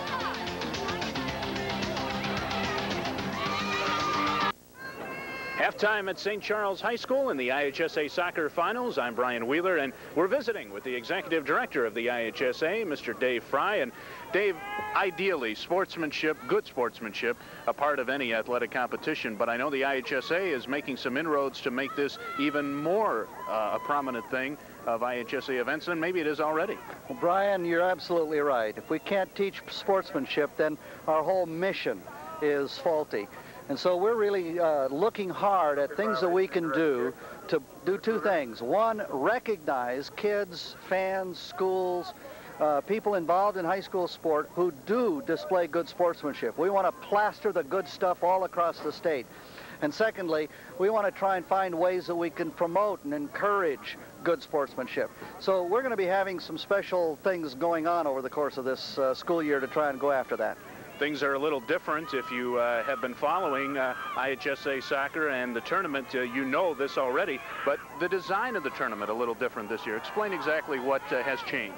Halftime at St. Charles High School in the IHSA Soccer Finals. I'm Brian Wheeler, and we're visiting with the Executive Director of the IHSA, Mr. Dave Fry. And Dave, ideally, sportsmanship, good sportsmanship, a part of any athletic competition. But I know the IHSA is making some inroads to make this even more a prominent thing of IHSA events, and maybe it is already. Well, Brian, you're absolutely right. If we can't teach sportsmanship, then our whole mission is faulty. And so we're really looking hard at things that we can do to do two things. One, recognize kids, fans, schools, people involved in high school sport who do display good sportsmanship. We want to plaster the good stuff all across the state. And secondly, we want to try and find ways that we can promote and encourage good sportsmanship. So we're going to be having some special things going on over the course of this school year to try and go after that. Things are a little different. If you have been following IHSA soccer and the tournament, you know this already, but the design of the tournament a little different this year. Explain exactly what has changed.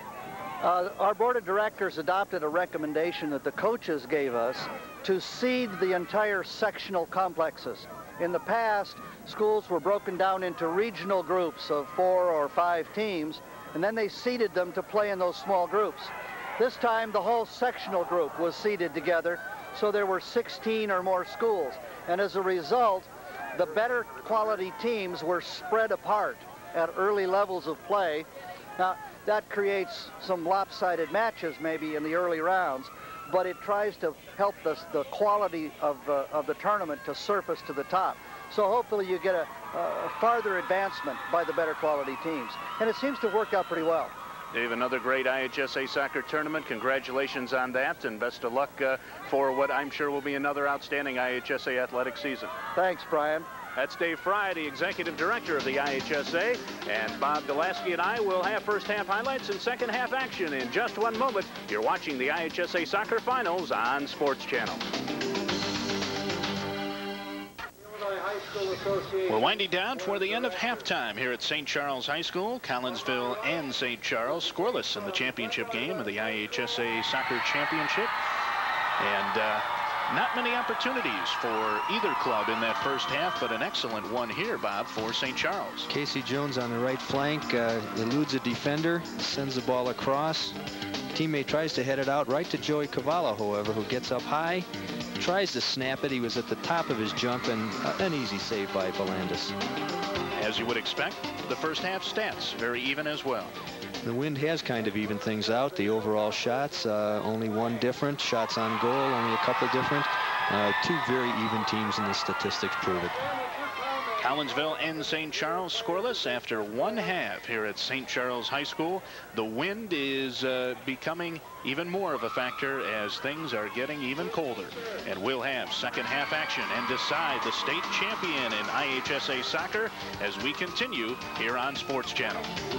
Our board of directors adopted a recommendation that the coaches gave us to seed the entire sectional complexes. In the past, schools were broken down into regional groups of 4 or 5 teams, and then they seeded them to play in those small groups. This time, the whole sectional group was seated together, so there were 16 or more schools. And as a result, the better quality teams were spread apart at early levels of play. Now, that creates some lopsided matches maybe in the early rounds, but it tries to help the quality of the tournament to surface to the top. So hopefully you get a farther advancement by the better quality teams. And it seems to work out pretty well. Dave, another great IHSA soccer tournament. Congratulations on that, and best of luck for what I'm sure will be another outstanding IHSA athletic season. Thanks, Brian. That's Dave Fry, the executive director of the IHSA. And Bob Delaski and I will have first half highlights and second half action in just one moment. You're watching the IHSA Soccer Finals on Sports Channel. We're winding down toward the end of halftime here at St. Charles High School. Collinsville and St. Charles scoreless in the championship game of the IHSA Soccer Championship. And not many opportunities for either club in that first half, but an excellent one here, Bob, for St. Charles. Casey Jones on the right flank eludes a defender, sends the ball across. Teammate tries to head it out right to Joey Cavallo, however, who gets up high, tries to snap it. He was at the top of his jump, and an easy save by Belandis. As you would expect, the first half stats very even as well. The wind has kind of evened things out. The overall shots, only one different. Shots on goal, only a couple different. Two very even teams, and the statistics prove it. Collinsville and St. Charles scoreless after one half here at St. Charles High School. The wind is becoming even more of a factor as things are getting even colder. And we'll have second half action and decide the state champion in IHSA soccer as we continue here on Sports Channel.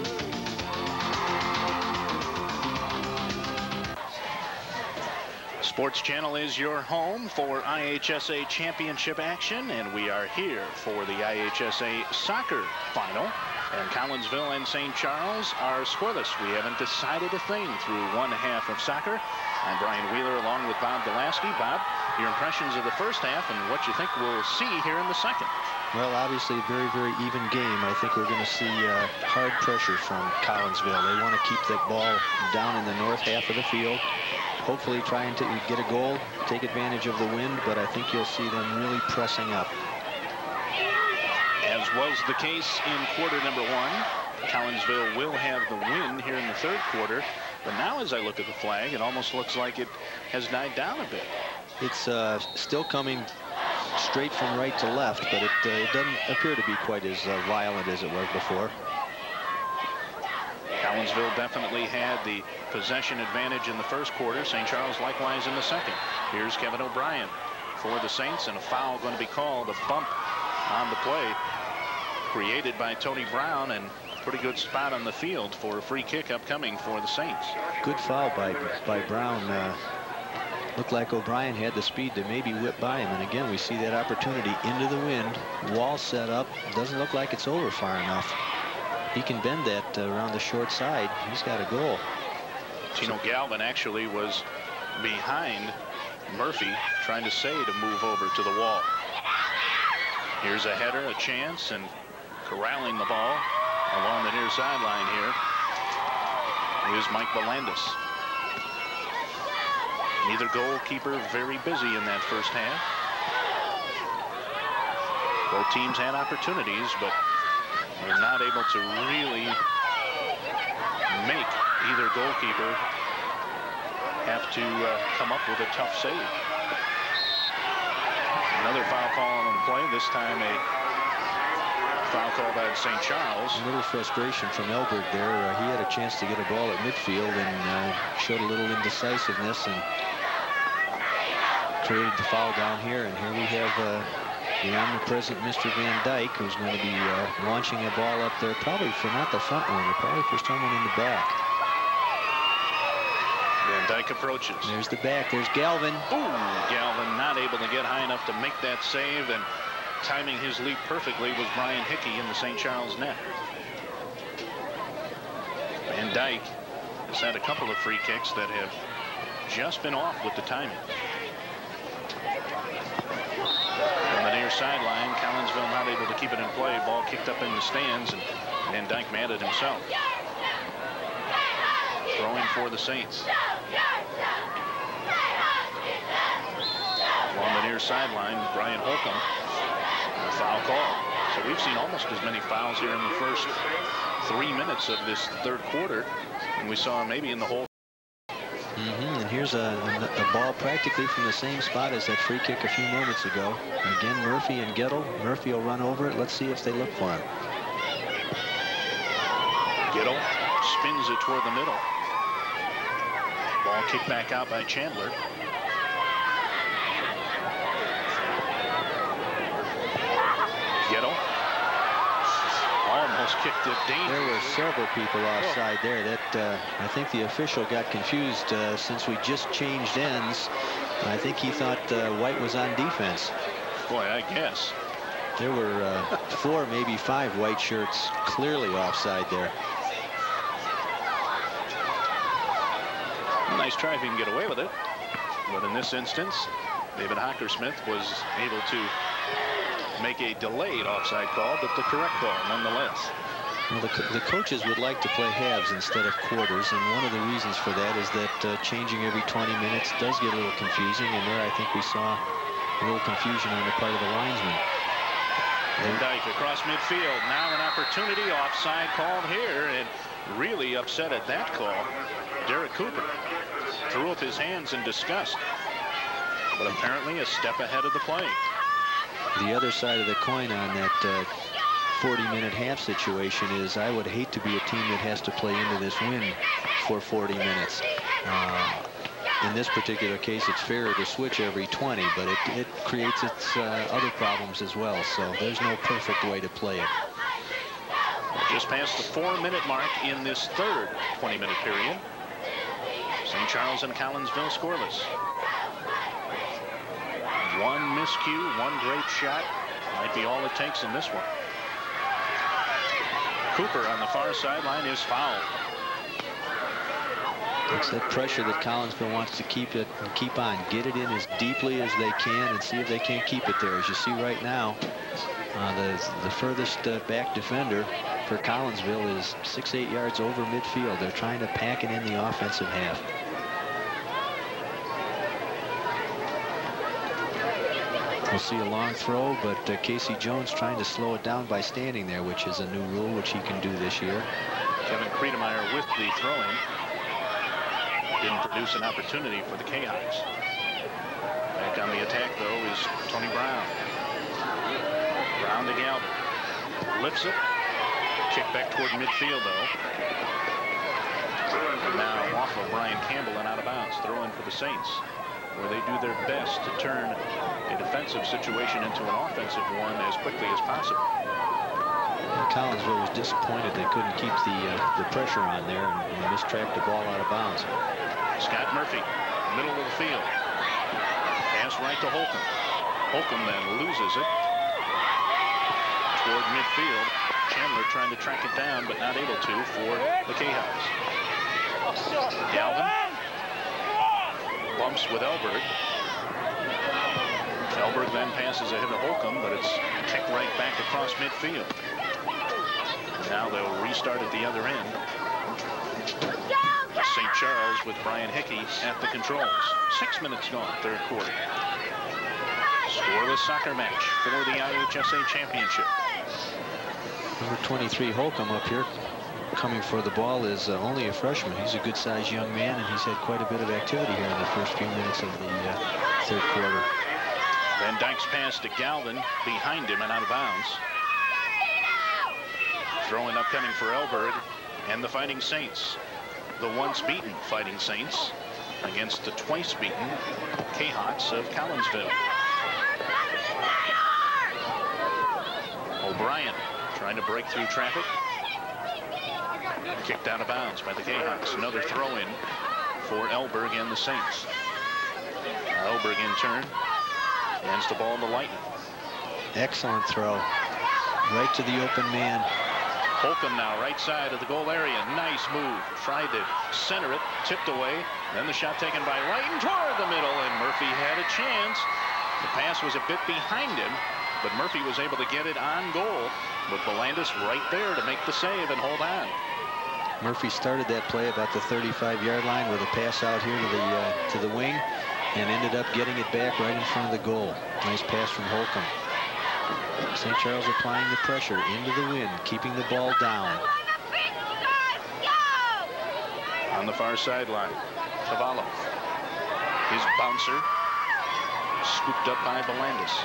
Sports Channel is your home for IHSA championship action, and we are here for the IHSA soccer final. And Collinsville and St. Charles are scoreless. We haven't decided a thing through one half of soccer. I'm Brian Wheeler along with Bob Delaski. Bob, your impressions of the first half and what you think we'll see here in the second. Well, obviously a very, very even game. I think we're going to see hard pressure from Collinsville. They want to keep that ball down in the north half of the field. Hopefully trying to get a goal, take advantage of the wind, but I think you'll see them really pressing up. As was the case in quarter number one, Collinsville will have the win here in the third quarter. But now as I look at the flag, it almost looks like it has died down a bit. It's still coming straight from right to left, but it doesn't appear to be quite as violent as it was before. Collinsville definitely had the possession advantage in the first quarter. St. Charles likewise in the second. Here's Kevin O'Brien for the Saints, and a foul going to be called. A bump on the play created by Tony Brown, and a pretty good spot on the field for a free kick upcoming for the Saints. Good foul by Brown. Looked like O'Brien had the speed to maybe whip by him, and again we see that opportunity into the wind. Wall set up. Doesn't look like it's over far enough. He can bend that around the short side. He's got a goal. Tino Galvin actually was behind Murphy, trying to say to move over to the wall. Here's a header, a chance, and corralling the ball along the near sideline here is Mike Belandis. Neither goalkeeper very busy in that first half. Both teams had opportunities, but they're not able to really make either goalkeeper have to come up with a tough save. Another foul call on the play, this time a foul call by St. Charles. A little frustration from Elberg there. He had a chance to get a ball at midfield and showed a little indecisiveness and created the foul down here. And here we have the omnipresent Mr. Van Dyke, who's going to be launching a ball up there, probably for not the front winger, probably for someone in the back. Van Dyke approaches. There's the back. There's Galvin. Ooh, Galvin not able to get high enough to make that save, and timing his leap perfectly was Brian Hickey in the St. Charles net. Van Dyke has had a couple of free kicks that have just been off with the timing. On the near sideline, Collinsville not able to keep it in play. Ball kicked up in the stands, and Van Dyke mad at himself. Throwing for the Saints. On the near sideline, Brian Holcomb. A foul call. So we've seen almost as many fouls here in the first 3 minutes of this third quarter, and we saw maybe in the whole. And here's a ball practically from the same spot as that free kick a few moments ago. Again, Murphy and Gettle. Murphy will run over it. Let's see if they look for him. Gettle spins it toward the middle. Ball kicked back out by Chandler. kicked it dangerously. There were several people offside there. That I think the official got confused since we just changed ends. I think he thought White was on defense. Boy, I guess. There were 4, maybe 5 white shirts clearly offside there. A nice try if he can get away with it. But in this instance, David Hockersmith was able to make a delayed offside call, but the correct call nonetheless. Well, the coaches would like to play halves instead of quarters, and one of the reasons for that is that changing every 20 minutes does get a little confusing, and there I think we saw a little confusion on the part of the linesman. Van Dyke across midfield. Now an opportunity. Offside called here, and really upset at that call. Derek Cooper threw up his hands in disgust, but apparently a step ahead of the play. The other side of the coin on that 40-minute half situation is I would hate to be a team that has to play into this win for 40 minutes. In this particular case, it's fairer to switch every 20, but it creates its other problems as well. So there's no perfect way to play it. Just past the 4-minute mark in this third 20-minute period. St. Charles and Collinsville scoreless. One miscue, one great shot. Might be all it takes in this one. Cooper on the far sideline is fouled. It's that pressure that Collinsville wants to keep on. Get it in as deeply as they can and see if they can't keep it there. As you see right now, the furthest back defender for Collinsville is 6-8 yards over midfield. They're trying to pack it in the offensive half. We'll see a long throw, but Casey Jones trying to slow it down by standing there, which is a new rule, which he can do this year. Kevin Kriedemeyer with the throw-in. Didn't produce an opportunity for the K-Hawks. Back on the attack, though, is Tony Brown. Brown to Galvin. Lifts it. Kick back toward midfield, though. And now off of Brian Campbell and out of bounds. Throw in for the Saints, where they do their best to turn a defensive situation into an offensive one as quickly as possible. Collinsville was disappointed they couldn't keep the pressure on there and mistracked the ball out of bounds. Scott Murphy, middle of the field. Pass right to Holcomb. Holcomb then loses it toward midfield. Chandler trying to track it down, but not able to for the K-Hawks. Galvin bumps with Elberg. Elberg then passes ahead of Holcomb, but it's kicked right back across midfield. Now they'll restart at the other end. St. Charles with Brian Hickey at the controls. 6 minutes gone, third quarter. Scoreless soccer match for the IHSA championship. Number 23 Holcomb up here coming for the ball is only a freshman. He's a good-sized young man, and he's had quite a bit of activity here in the first few minutes of the third quarter. Van Dyke's pass to Galvin behind him and out of bounds. Throwing upcoming for Elberg and the Fighting Saints. The once beaten Fighting Saints against the twice beaten K-Hawks of Collinsville. O'Brien trying to break through traffic. Kicked out of bounds by the K-Hawks. Another throw-in for Elberg and the Saints. Elberg in turn hands the ball to Lightning. Excellent throw. Right to the open man. Holcomb now right side of the goal area. Nice move. Tried to center it. Tipped away. Then the shot taken by Lighton toward the middle, and Murphy had a chance. The pass was a bit behind him, but Murphy was able to get it on goal with Belandis right there to make the save and hold on. Murphy started that play about the 35-yard line with a pass out here to the wing and ended up getting it back right in front of the goal. Nice pass from Holcomb. St. Charles applying the pressure into the wind, keeping the ball down. On the far sideline, Cavallo. His bouncer scooped up by Belandis.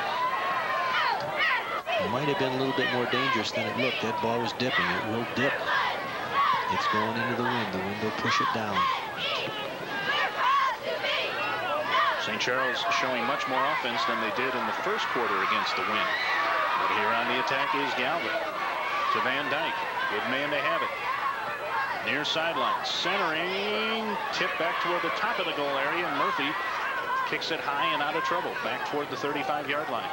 It might have been a little bit more dangerous than it looked. That ball was dipping. It will dip. It's going into the wind. The wind will push it down. St. Charles showing much more offense than they did in the first quarter against the wind. But here on the attack is Galvin. to Van Dyke. Good man to have it. Near sideline, centering, tip back toward the top of the goal area, and Murphy kicks it high and out of trouble, back toward the 35-yard line.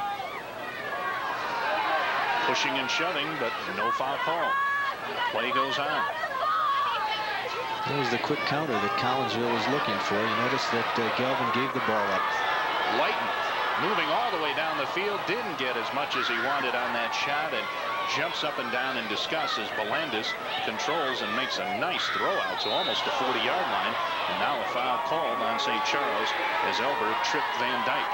Pushing and shoving, but no foul call. Play goes on. That was the quick counter that Collinsville was looking for. You notice that Galvin gave the ball up. Lighton moving all the way down the field, didn't get as much as he wanted on that shot, and jumps up and down in disgust as Belandis controls and makes a nice throw out to almost the 40-yard line. And now a foul called on St. Charles as Elberg tripped Van Dyke.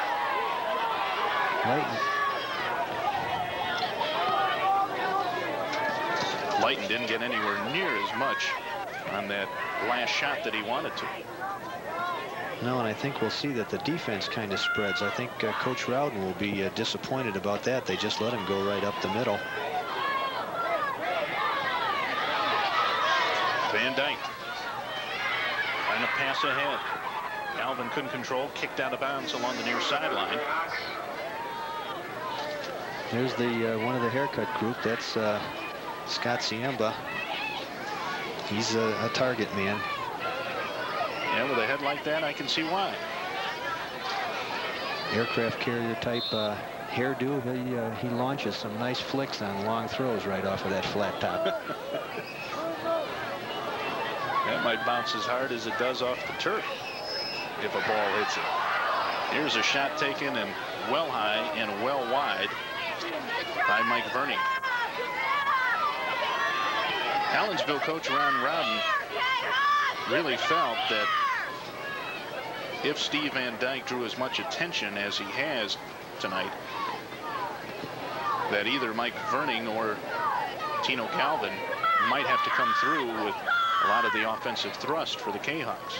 Lighton didn't get anywhere near as much on that last shot that he wanted to. No, and I think we'll see that the defense kind of spreads. I think Coach Rowden will be disappointed about that. They just let him go right up the middle. Van Dyke trying to pass ahead. Galvin couldn't control, kicked out of bounds along the near sideline. There's the one of the haircut group. That's Scott Ziemba. He's a target man. Yeah, with a head like that, I can see why. Aircraft carrier type hairdo. He launches some nice flicks on long throws right off of that flat top. That might bounce as hard as it does off the turf if a ball hits it. Here's a shot taken and well high and well wide by Mike Verning. Collinsville coach Ron Rowden really felt that if Steve Van Dyke drew as much attention as he has tonight, that either Mike Verning or Tino Galvin might have to come through with a lot of the offensive thrust for the K-Hawks.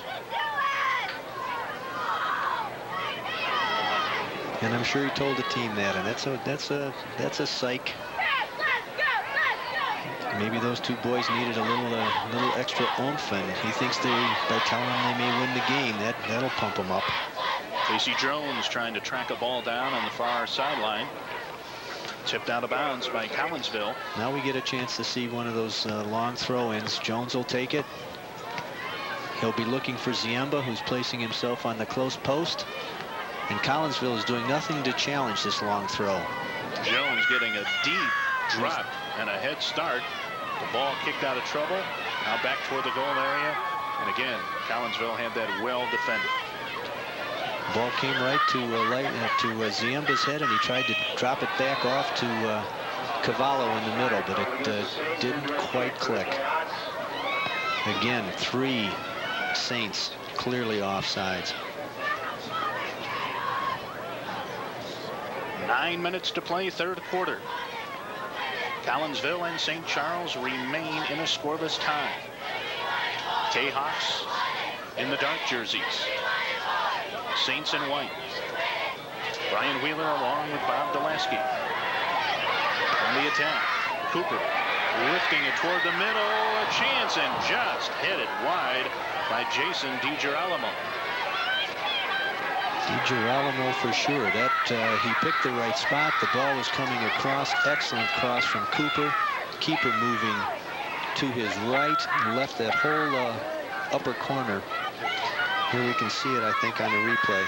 And I'm sure he told the team that, and that's a psych. Maybe those two boys needed a little extra oomph, and he thinks by telling them they may win the game, that'll pump them up. Casey Jones trying to track a ball down on the far sideline. Tipped out of bounds by Collinsville. Now we get a chance to see one of those long throw-ins. Jones will take it. He'll be looking for Ziemba, who's placing himself on the close post. And Collinsville is doing nothing to challenge this long throw. Jones getting a deep drop and a head start. The ball kicked out of trouble. Now back toward the goal area. And again, Collinsville had that well defended. Ball came right to Ziemba's head, and he tried to drop it back off to Cavallo in the middle, but it didn't quite click. Again, 3 Saints clearly offsides. 9 minutes to play, third quarter. Collinsville and St. Charles remain in a scoreless tie. K-Hawks in the dark jerseys. Saints in white. Brian Wheeler along with Bob Delaski. On the attack, Cooper lifting it toward the middle. A chance and just headed wide by Jason DiGirolamo. DiGirolamo for sure. That he picked the right spot. The ball was coming across. Excellent cross from Cooper. Keeper moving to his right and left that whole upper corner. Here we can see it, I think, on the replay.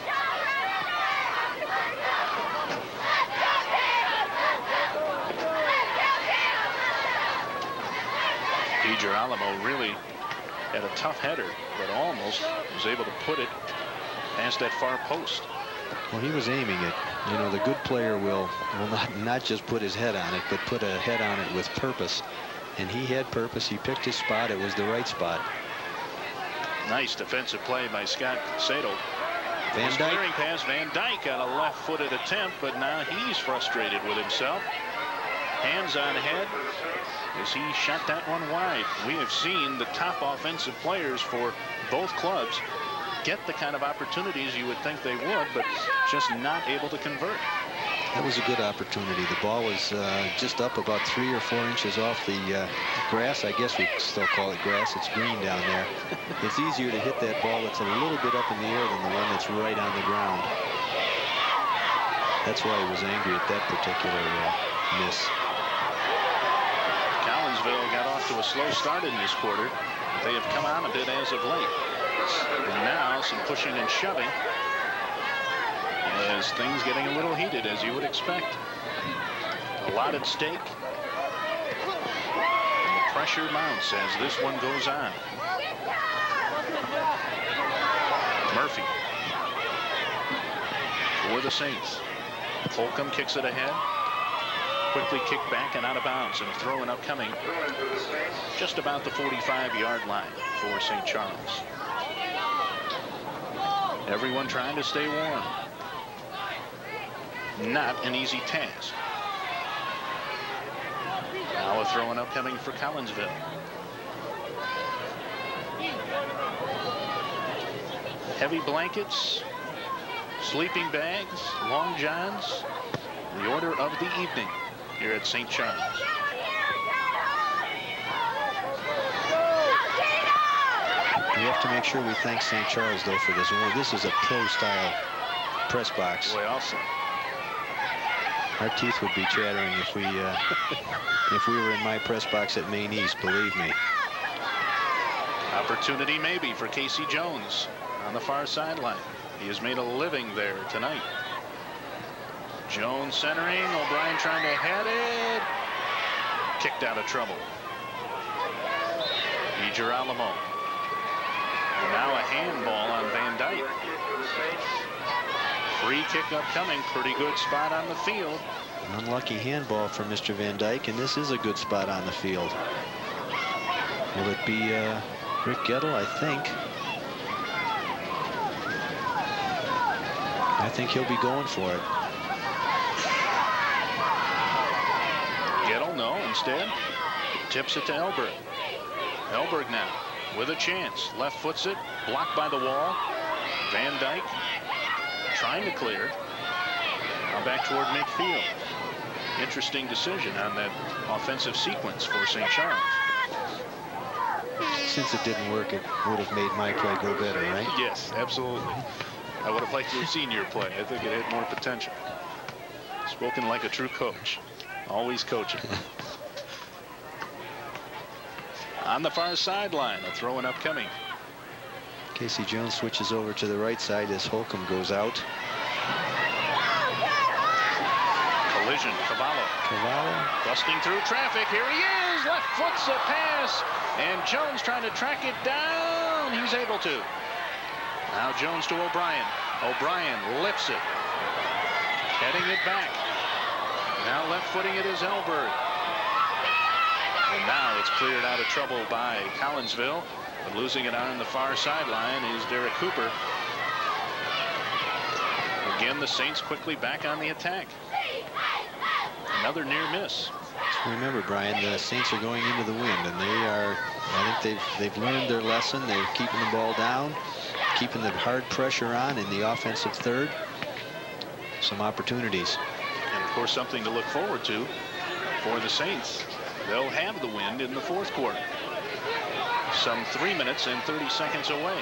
DiGirolamo really had a tough header, but almost was able to put it past that far post. Well, he was aiming it. You know, the good player will not just put his head on it, but put a head on it with purpose. And he had purpose. He picked his spot. It was the right spot. Nice defensive play by Scott Sato. Van Dyke. Clearing pass. Van Dyke got a left-footed attempt, but now he's frustrated with himself. Hands on head as he shot that one wide. We have seen the top offensive players for both clubs get the kind of opportunities you would think they would, but just not able to convert. That was a good opportunity. The ball was just up about 3 or 4 inches off the grass. I guess we still call it grass. It's green down there. It's easier to hit that ball that's a little bit up in the air than the one that's right on the ground. That's why he was angry at that particular miss. Collinsville got off to a slow start in this quarter. They have come on a bit as of late. And now some pushing and shoving as things getting a little heated, as you would expect. A lot at stake. And the pressure mounts as this one goes on. Murphy for the Saints. Holcomb kicks it ahead. Quickly kicked back and out of bounds, and throwing upcoming just about the 45-yard line for St. Charles. Everyone trying to stay warm. Not an easy task. Now a throwing upcoming for Collinsville. Heavy blankets, sleeping bags, long johns, the order of the evening here at St. Charles. We have to make sure we thank St. Charles, though, for this. This is a pro-style press box. Boy, awesome. Our teeth would be chattering if we were in my press box at Maine East, believe me. Opportunity maybe for Casey Jones on the far sideline. He has made a living there tonight. Jones centering. O'Brien trying to head it. Kicked out of trouble. Girolamo. And now a handball on Van Dyke. Free kick upcoming. Pretty good spot on the field. An unlucky handball for Mr. Van Dyke, and this is a good spot on the field. Will it be Rick Gettle? I think he'll be going for it. Gettle, no. Instead, tips it to Elberg. Elberg now with a chance. Left foots it. Blocked by the wall. Van Dyke trying to clear. Now back toward midfield. Interesting decision on that offensive sequence for St. Charles. Since it didn't work, it would have made my play go better, right? Yes, absolutely. I would have liked to have seen your play. I think it had more potential. Spoken like a true coach. Always coaching. On the far sideline, a throw and upcoming. Casey Jones switches over to the right side as Holcomb goes out. Collision, Cavallo. Busting through traffic. Here he is. Left foot's a pass. And Jones trying to track it down. He's able to. Now Jones to O'Brien. O'Brien lifts it. Heading it back. Now left footing it is Elberg. And now it's cleared out of trouble by Collinsville. But losing it on the far sideline is Derek Cooper. Again, the Saints quickly back on the attack. Another near miss. Remember, Brian, the Saints are going into the wind, and I think they've learned their lesson. They're keeping the ball down, keeping the hard pressure on in the offensive third. Some opportunities. And of course, something to look forward to for the Saints. They'll have the wind in the fourth quarter. Some 3 minutes and 30 seconds away.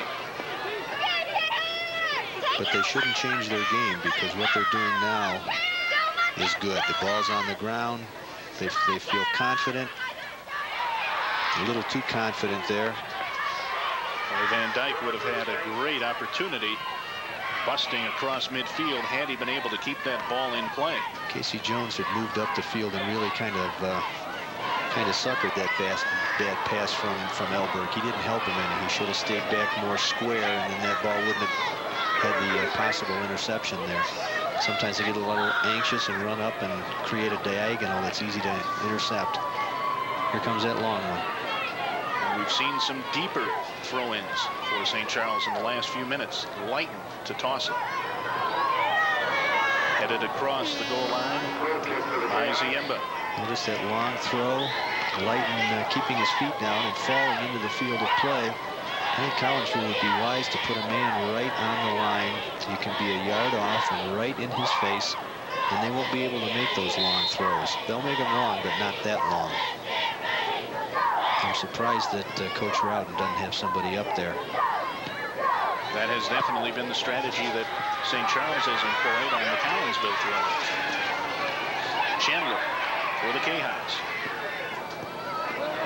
But they shouldn't change their game, because what they're doing now is good. The ball's on the ground. They feel confident. A little too confident there. Well, Van Dyke would have had a great opportunity busting across midfield had he been able to keep that ball in play. Casey Jones had moved up the field and really kind of suckered that bad pass from Elberg. He didn't help him any. He should have stayed back more square, and then that ball wouldn't have had the possible interception there. Sometimes they get a little anxious and run up and create a diagonal that's easy to intercept. Here comes that long one. And we've seen some deeper throw-ins for St. Charles in the last few minutes. Lighten to toss it. Headed across the goal line by Ziemba. Notice that long throw. Lighten keeping his feet down and falling into the field of play. I think Collinsville would be wise to put a man right on the line. You can be a yard off and right in his face, and they won't be able to make those long throws. They'll make them long, but not that long. I'm surprised that Coach Rowden doesn't have somebody up there. That has definitely been the strategy that St. Charles has employed on the Collinsville throws. Chandler for the Cayhawks.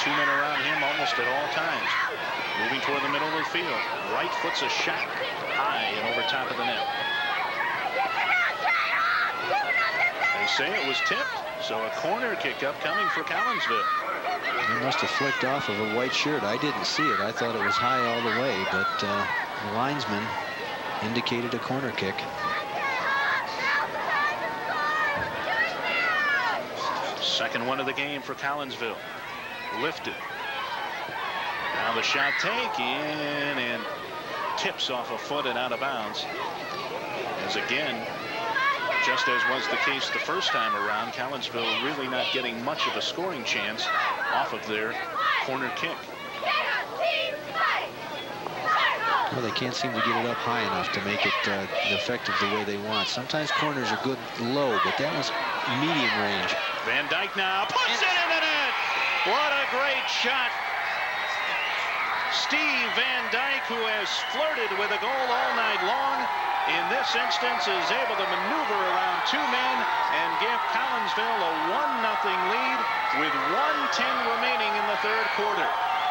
2 men around him almost at all times. Moving toward the middle of the field. Right foot's a shot high and over top of the net. They say it was tipped, so a corner kick upcoming for Collinsville. It must have flicked off of a white shirt. I didn't see it. I thought it was high all the way, but the linesman indicated a corner kick. Second one of the game for Collinsville. Lifted. Now the shot taken and tips off a foot and out of bounds. As again, just as was the case the first time around, Collinsville really not getting much of a scoring chance off of their corner kick. Well, they can't seem to get it up high enough to make it effective the way they want. Sometimes corners are good low, but that was medium range. Van Dyke now puts it in the net. What a great shot. Steve Van Dyke, who has flirted with a goal all night long, in this instance is able to maneuver around 2 men and give Collinsville a 1-0 lead with 1:10 remaining in the third quarter.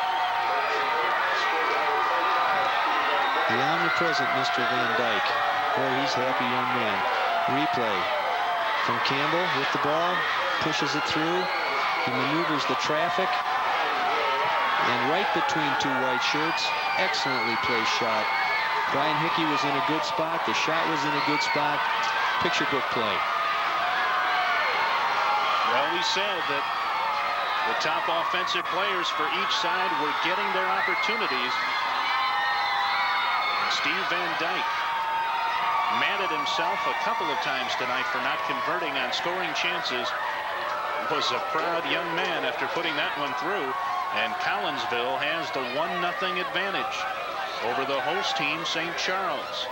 The omnipresent Mr. Van Dyke. Boy, he's a happy young man. Replay from Campbell with the ball, pushes it through. He maneuvers the traffic. And right between 2 white shirts, excellently placed shot. Brian Hickey was in a good spot. The shot was in a good spot. Picture book play. Well, we said that the top offensive players for each side were getting their opportunities. And Steve Van Dyke mad at himself a couple of times tonight for not converting on scoring chances. Was a proud young man after putting that one through. And Collinsville has the 1-0 advantage over the host team, St. Charles.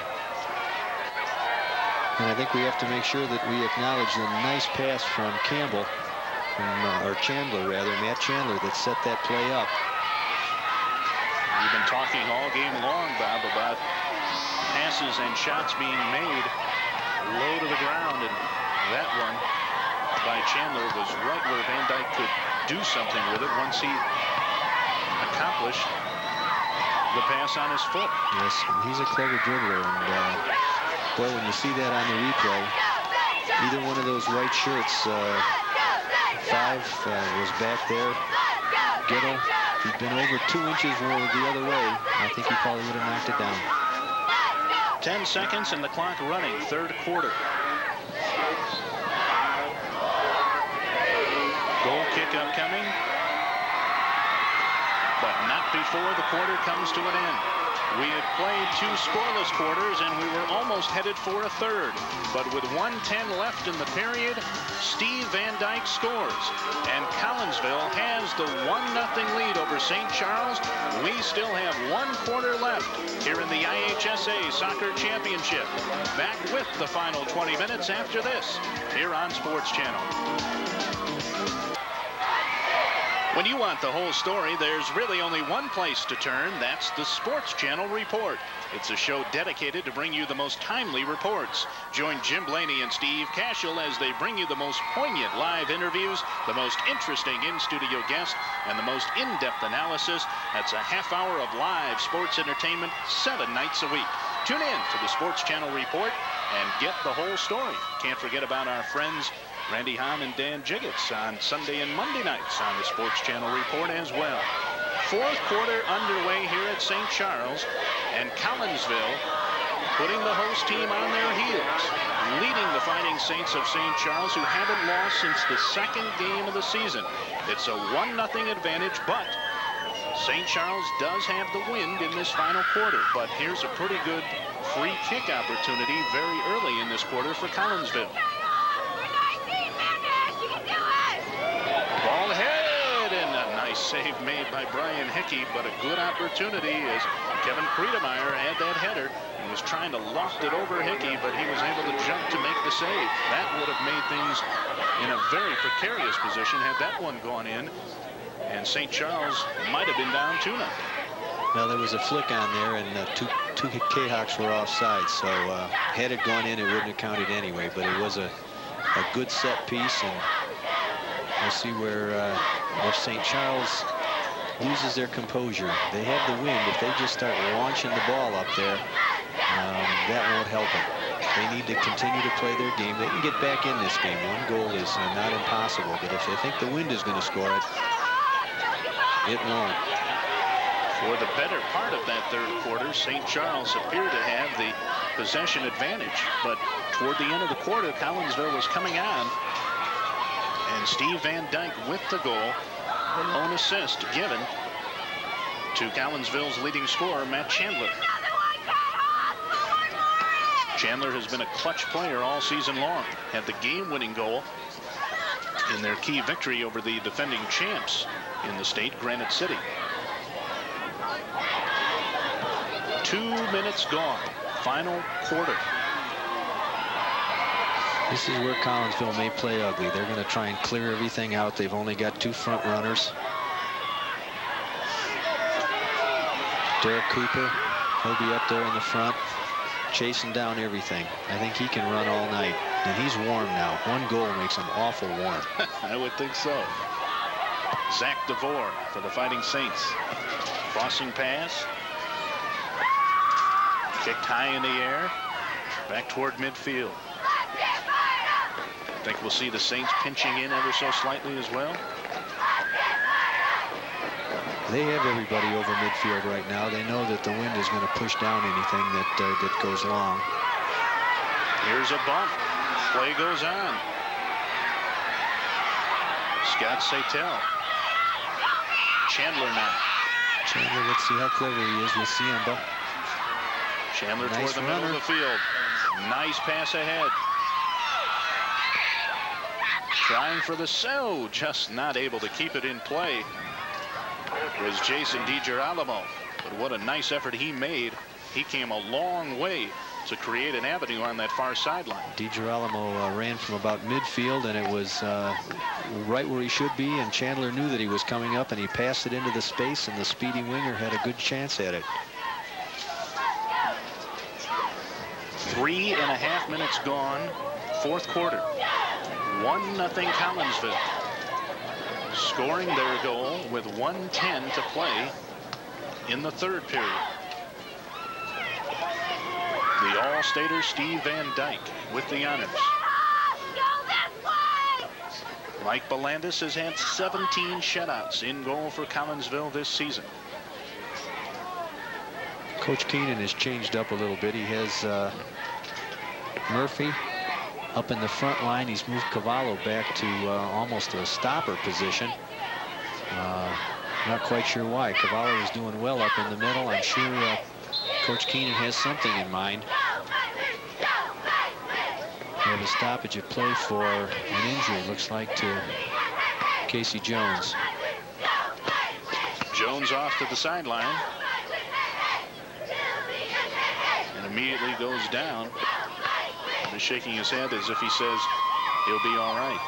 And I think we have to make sure that we acknowledge the nice pass from Campbell, or Chandler rather, Matt Chandler, that set that play up. We've been talking all game long, Bob, about passes and shots being made low to the ground, and that one by Chandler was right where Van Dyke could do something with it once he accomplished the pass on his foot. Yes, and he's a clever dribbler, and boy, when you see that on the replay, either one of those white shirts, 5 was back there. Gittle, he'd been over 2 inches the other way. I think he probably would have knocked it down. 10 seconds and the clock running, third quarter. Goal kick upcoming, but not before the quarter comes to an end. We had played 2 scoreless quarters and we were almost headed for a third. But with 1:10 left in the period, Steve Van Dyke scores. And Collinsville has the 1-0 lead over St. Charles. We still have 1 quarter left here in the IHSA Soccer Championship. Back with the final 20 minutes after this here on Sports Channel. When you want the whole story, there's really only one place to turn. That's the Sports Channel Report. It's a show dedicated to bring you the most timely reports. Join Jim Blaney and Steve Cashel as they bring you the most poignant live interviews, the most interesting in-studio guests, and the most in-depth analysis. That's a half hour of live sports entertainment 7 nights a week. Tune in to the Sports Channel Report and get the whole story. Can't forget about our friends Randy Hahn and Dan Jiggets on Sunday and Monday nights on the Sports Channel Report as well. Fourth quarter underway here at St. Charles, and Collinsville putting the host team on their heels, leading the Fighting Saints of St. Charles, who haven't lost since the second game of the season. It's a 1-0 advantage, but St. Charles does have the wind in this final quarter. But here's a pretty good free kick opportunity very early in this quarter for Collinsville. Ball ahead, and a nice save made by Brian Hickey, but a good opportunity as Kevin Kriedemeyer had that header and was trying to loft it over Hickey, but he was able to jump to make the save. That would have made things in a very precarious position had that one gone in, and St. Charles might have been down 2-0. Now, there was a flick on there, and two K-Hawks were offside, so had it gone in, it wouldn't have counted anyway, but it was a good set piece, and We'll see where if St. Charles loses their composure. They have the wind. If they just start launching the ball up there, that won't help them. They need to continue to play their game. They can get back in this game. One goal is not impossible, but if they think the wind is going to score it, it won't. For the better part of that third quarter, St. Charles appeared to have the possession advantage, but toward the end of the quarter, Collinsville was coming on, and Steve Van Dyke with the goal, an own assist given to Collinsville's leading scorer, Matt Chandler. Chandler has been a clutch player all season long, had the game-winning goal in their key victory over the defending champs in the state, Granite City. 2 minutes gone, final quarter. This is where Collinsville may play ugly. They're going to try and clear everything out. They've only got 2 front runners. Derek Cooper, he'll be up there in the front, chasing down everything. I think he can run all night, and he's warm now. 1 goal makes him awful warm. I would think so. Zach DeVore for the Fighting Saints. Crossing pass. Kicked high in the air. Back toward midfield. I think we'll see the Saints pinching in ever so slightly as well. They have everybody over midfield right now. They know that the wind is going to push down anything that goes long. Here's a bump. Play goes on. Scott Satel. Chandler now. Chandler, let's see how clever he is with Siemba. Chandler toward the middle of the field. Nice pass ahead. Trying for the save, just not able to keep it in play. Was Jason DiGirolamo, but what a nice effort he made. He came a long way to create an avenue on that far sideline. DiGirolamo ran from about midfield, and it was right where he should be, and Chandler knew that he was coming up, and he passed it into the space, and the speedy winger had a good chance at it. 3.5 minutes gone, fourth quarter. 1-0 Collinsville. Scoring their goal with 1:10 to play in the third period. The All-Stater Steve Van Dyke with the honors. Mike Belandis has had 17 shutouts in goal for Collinsville this season. Coach Keenan has changed up a little bit. He has Murphy up in the front line. He's moved Cavallo back to almost a stopper position. Not quite sure why. Cavallo is doing well up in the middle. I'm sure Coach Keenan has something in mind. We have a stoppage of play for an injury, looks like, to Casey Jones. Jones off to the sideline. And immediately goes down. Just shaking his head as if he says he'll be all right.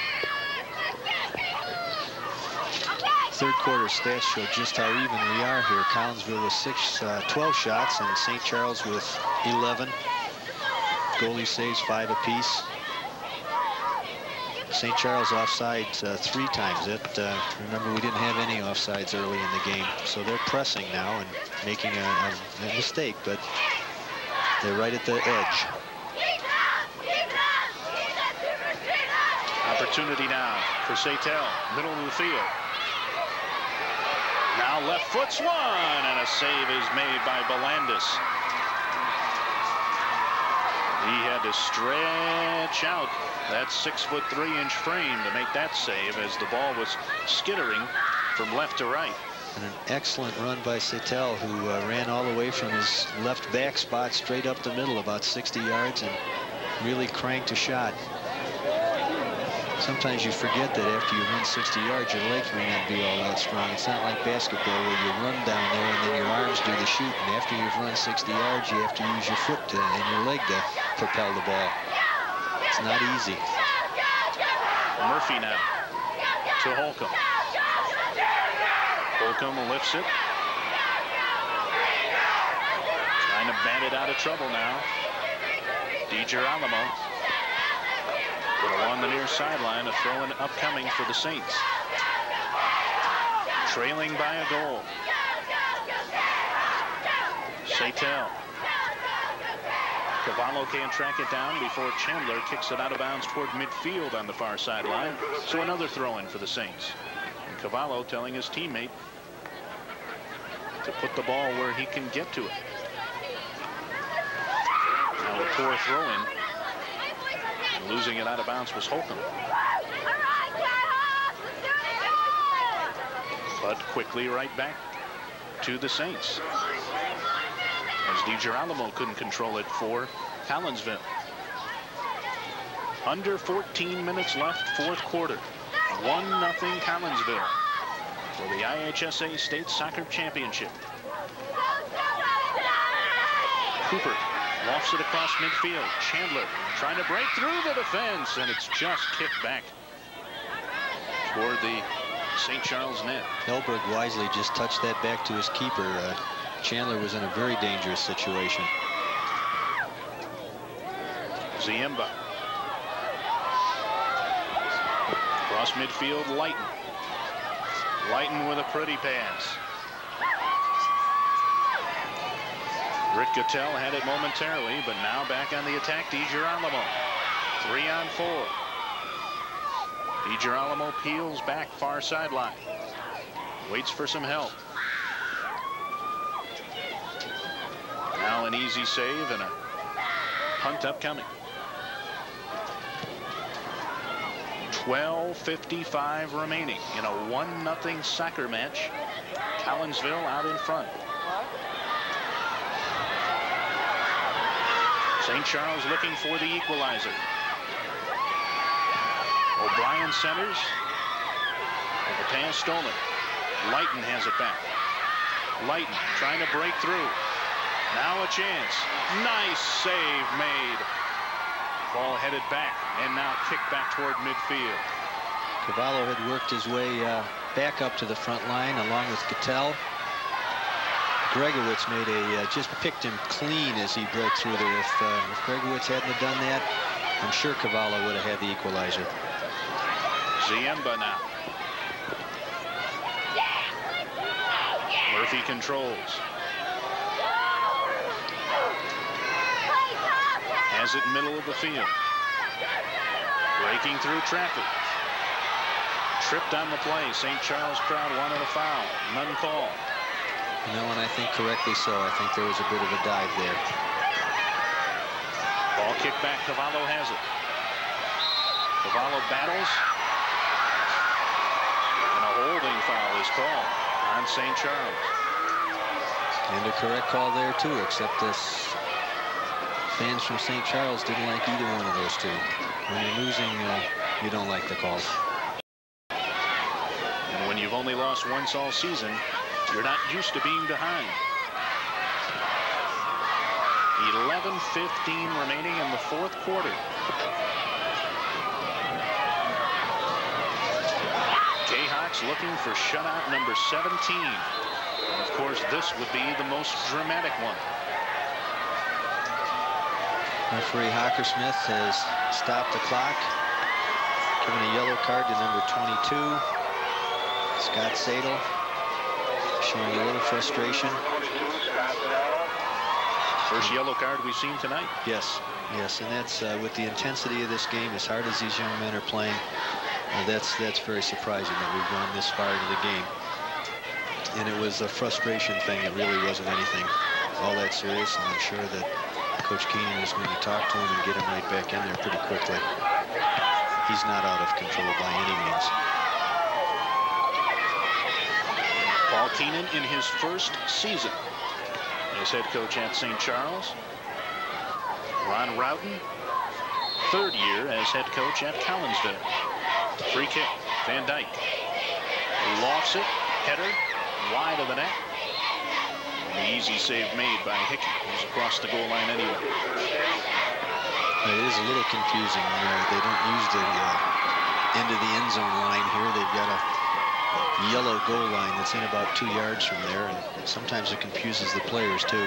Third quarter stats show just how even we are here. Collinsville with 12 shots, and St. Charles with 11. Goalie saves 5 apiece. St. Charles offsides 3 times. Remember, we didn't have any offsides early in the game, so they're pressing now and making a mistake, but they're right at the edge. Opportunity now for Satel, middle of the field. Now left foot's one, and a save is made by Belandis. He had to stretch out that 6'3" frame to make that save as the ball was skittering from left to right. And an excellent run by Satel, who ran all the way from his left back spot straight up the middle, about 60 yards, and really cranked a shot. Sometimes you forget that after you run 60 yards, your legs may not be all that strong. It's not like basketball where you run down there and then your arms do the shooting. After you've run 60 yards, you have to use your foot and your leg to propel the ball. It's not easy. Murphy now to Holcomb. Holcomb lifts it. Trying to bat it out of trouble now. DiGirolamo. But along the near sideline, a throw-in upcoming for the Saints. Trailing by a goal. Satel. Cavallo can't track it down before Chandler kicks it out of bounds toward midfield on the far sideline. So another throw-in for the Saints. And Cavallo telling his teammate to put the ball where he can get to it. Now a poor throw-in. Losing it out of bounds was Holcomb. But quickly right back to the Saints, as DiGirolamo couldn't control it for Collinsville. Under 14 minutes left, fourth quarter. 1-0 Collinsville for the IHSA State Soccer Championship. Cooper lofts it across midfield. Chandler trying to break through the defense, and it's just kicked back toward the St. Charles net. Helberg wisely just touched that back to his keeper. Chandler was in a very dangerous situation. Ziemba. Across midfield, Lighton. Lighton with a pretty pass. Rick Gattel had it momentarily, but now back on the attack, DiGirolamo. 3-on-4. DiGirolamo peels back far sideline. Waits for some help. Now an easy save and a punt upcoming. 12:55 remaining in a 1-0 soccer match. Collinsville out in front. St. Charles looking for the equalizer. O'Brien centers. And the pass stolen. Lighton has it back. Lighton trying to break through. Now a chance. Nice save made. Ball headed back and now kicked back toward midfield. Cavallo had worked his way back up to the front line along with Gattel. Gregowitz made just picked him clean as he broke through there. If Gregowitz hadn't have done that, I'm sure Cavallo would have had the equalizer. Ziemba now. Murphy controls. Has it middle of the field. Breaking through traffic. Tripped on the play. St. Charles crowd wanted a foul. None called. No, and I think correctly so. I think there was a bit of a dive there. Ball kicked back. Cavallo has it. Cavallo battles. And a holding foul is called on St. Charles. And a correct call there, too, except this fans from St. Charles didn't like either one of those two. When you're losing, you don't like the calls. And when you've only lost once all season, you're not used to being behind. 11:15 remaining in the fourth quarter. Jayhawks looking for shutout number 17. And of course, this would be the most dramatic one. Referee Hockersmith has stopped the clock, giving a yellow card to number 22, Scott Sadel, showing a little frustration. First yellow card we've seen tonight. Yes, yes, and that's with the intensity of this game, as hard as these young men are playing, that's very surprising that we've gone this far into the game. And it was a frustration thing. It really wasn't anything all that serious, and I'm sure that Coach Keenan is going to talk to him and get him right back in there pretty quickly. He's not out of control by any means. Paul Keenan in his first season as head coach at St. Charles. Ron Rowden, third year as head coach at Collinsville. Free kick, Van Dyke. Lofts it, header, wide of the net. The easy save made by Hickey, who's across the goal line anyway. It is a little confusing. They don't use the end of the end zone line here. They've got a yellow goal line that's in about 2 yards from there, and sometimes it confuses the players too.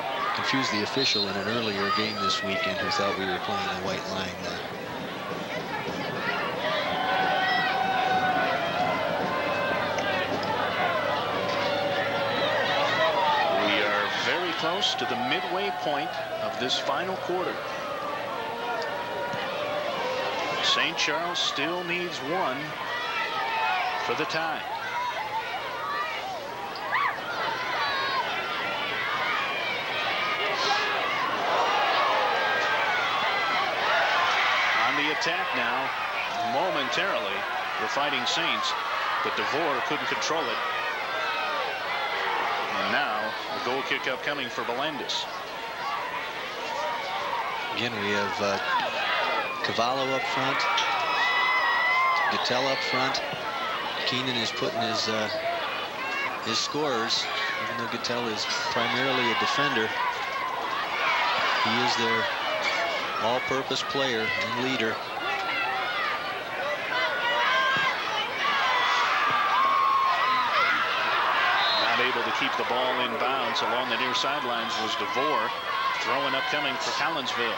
Confused the official in an earlier game this weekend who thought we were playing the white line. close to the midway point of this final quarter. St. Charles still needs one for the tie. On the attack now, momentarily, the Fighting Saints, but DeVore couldn't control it. And now the goal kick upcoming for Melendez. Again, we have Cavallo up front, Gattel up front. Keenan is putting his scorers, even though Gattel is primarily a defender. He is their all-purpose player and leader. Not able to keep the ball in bounds along the near sidelines was DeVore. Throwing upcoming for Collinsville.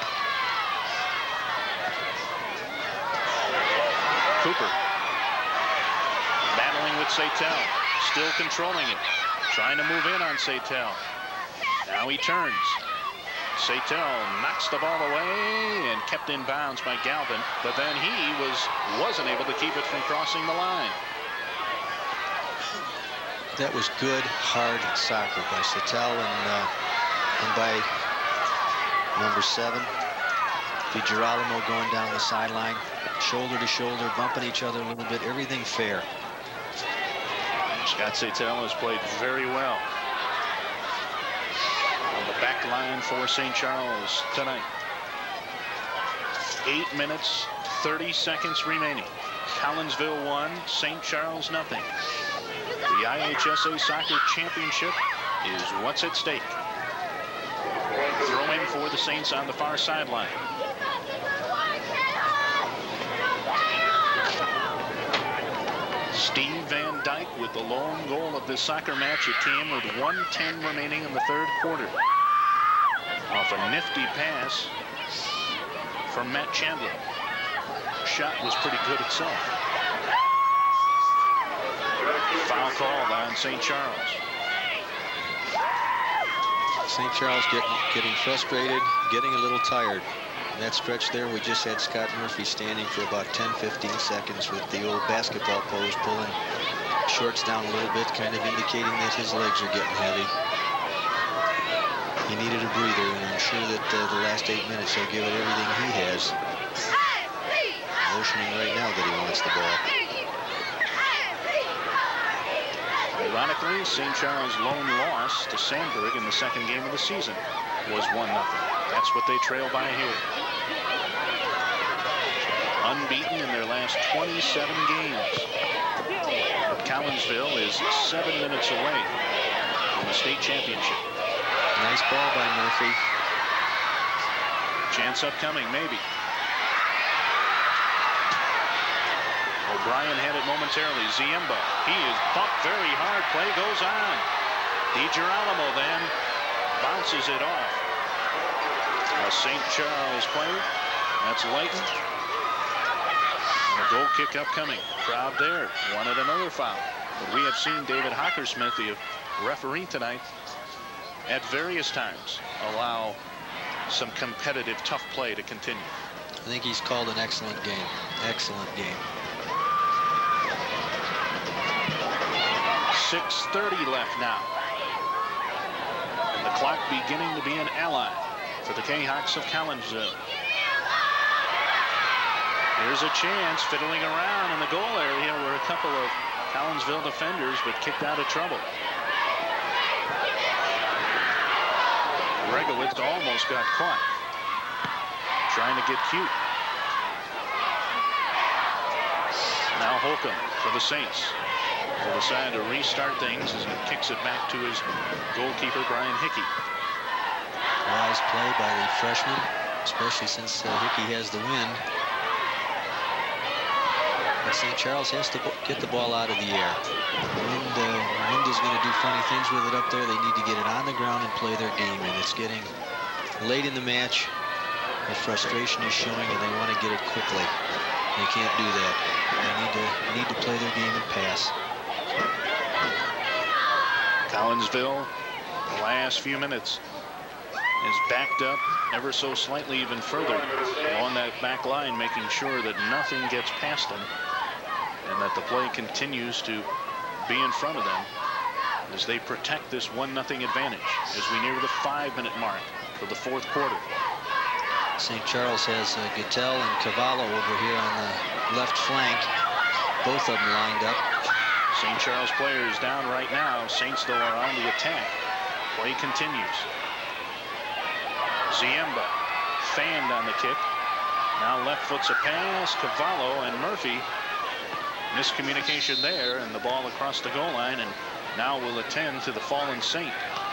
Cooper battling with Satel, still controlling it, trying to move in on Satel. Now he turns. Satel knocks the ball away and kept in bounds by Galvin, but then he wasn't able to keep it from crossing the line. That was good, hard soccer by Satel and by number 7, DiGirolamo going down the sideline, shoulder to shoulder, bumping each other a little bit, everything fair. Scott Satel has played very well on the back line for St. Charles tonight. 8 minutes, 30 seconds remaining. Collinsville 1, St. Charles nothing. The IHSA Soccer Championship is what's at stake. Throwing for the Saints on the far sideline. Steve Van Dyke with the lone goal of this soccer match. It came with 1:10 remaining in the third quarter. Off a nifty pass from Matt Chandler. Shot was pretty good itself. Foul called on St. Charles. St. Charles getting frustrated, getting a little tired. In that stretch there, we just had Scott Murphy standing for about 10-15 seconds with the old basketball pose, pulling shorts down a little bit, kind of indicating that his legs are getting heavy. He needed a breather, and I'm sure that the last 8 minutes he'll give it everything he has. Motioning right now that he wants the ball. Ironically, St. Charles' lone loss to Sandburg in the second game of the season was 1-0. That's what they trail by here. Unbeaten in their last 27 games. But Collinsville is 7 minutes away from the state championship. Nice ball by Murphy. Chance upcoming, maybe. O'Brien had it momentarily. Ziemba, he is bumped very hard. Play goes on. DiGirolamo then bounces it off. A St. Charles play. That's Leighton. And a goal kick upcoming. Crowd there wanted another foul. But we have seen David Hockersmith, the referee tonight, at various times allow some competitive, tough play to continue. I think he's called an excellent game. Excellent game. 6:30 left now. And the clock beginning to be an ally for the Jayhawks of Collinsville. Here's a chance, fiddling around in the goal area were a couple of Collinsville defenders, but kicked out of trouble. Regowitz almost got caught. Trying to get cute. Now Holcomb for the Saints. Will decide to restart things as he kicks it back to his goalkeeper, Brian Hickey. Wise play by the freshman, especially since Hickey has the wind. But St. Charles has to get the ball out of the air. Wind is going to do funny things with it up there. They need to get it on the ground and play their game. And it's getting late in the match. The frustration is showing, and they want to get it quickly. They can't do that. They need to play their game and pass. Collinsville The last few minutes is backed up ever so slightly even further on that back line, making sure that nothing gets past them and that the play continues to be in front of them as they protect this 1-0 advantage as we near the 5-minute mark for the fourth quarter. St. Charles has Gattel and Cavallo over here on the left flank. Both of them lined up. St. Charles players down right now. Saints, though, are on the attack. Play continues. Ziemba fanned on the kick. Now left foot's a pass. Cavallo and Murphy. Miscommunication there, and the ball across the goal line, and now will attend to the fallen Saint.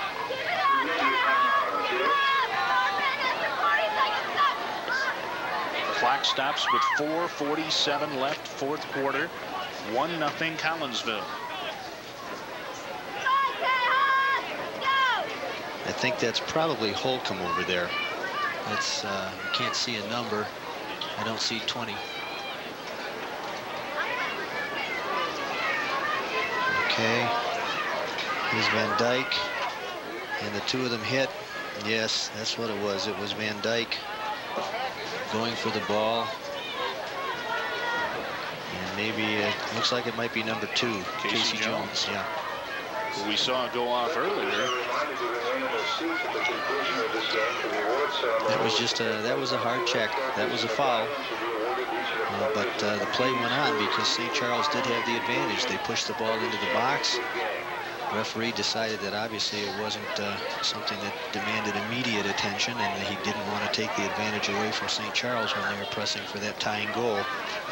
The clock stops with 4:47 left, fourth quarter. 1-0 Collinsville. I think that's probably Holcomb over there. That's you can't see a number. I don't see 20. Okay. Here's Van Dyke, and the two of them hit. Yes, that's what it was. It was Van Dyke going for the ball. And maybe it looks like it might be number 2, Casey Jones. Yeah. Who we saw go off earlier. That was just that was a hard check. That was a foul. But the play went on because St. Charles did have the advantage. They pushed the ball into the box. Referee decided that obviously it wasn't something that demanded immediate attention, and that he didn't want to take the advantage away from St. Charles when they were pressing for that tying goal.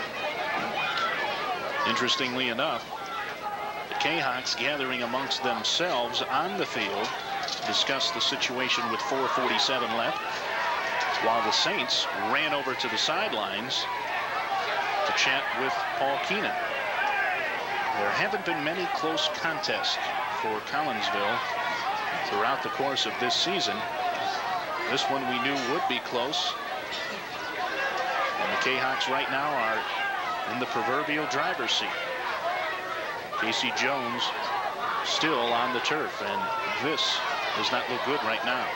Interestingly enough, the K-Hawks gathering amongst themselves on the field to discuss the situation with 4:47 left, while the Saints ran over to the sidelines to chat with Paul Keenan. There haven't been many close contests for Collinsville throughout the course of this season. This one we knew would be close. And the K-Hawks right now are in the proverbial driver's seat. Casey Jones still on the turf, and this does not look good right now.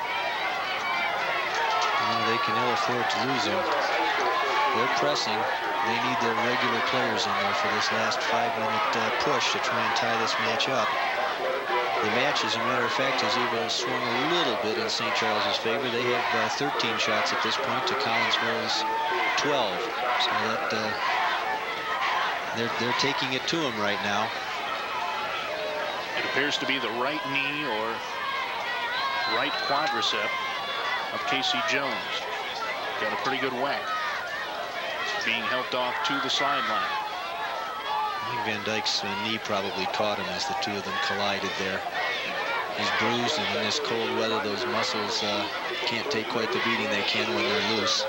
Well, they can ill afford to lose him. They're pressing. They need their regular players in there for this last 5-minute push to try and tie this match up. The match, as a matter of fact, has even swung a little bit in St. Charles's favor. They have 13 shots at this point to Collinsville's 12. So that they're taking it to him right now. It appears to be the right knee or right quadricep of Casey Jones. Got a pretty good whack. Being helped off to the sideline. I think Van Dyke's knee probably caught him as the two of them collided there. He's bruised, and in this cold weather, those muscles can't take quite the beating they can when they're loose.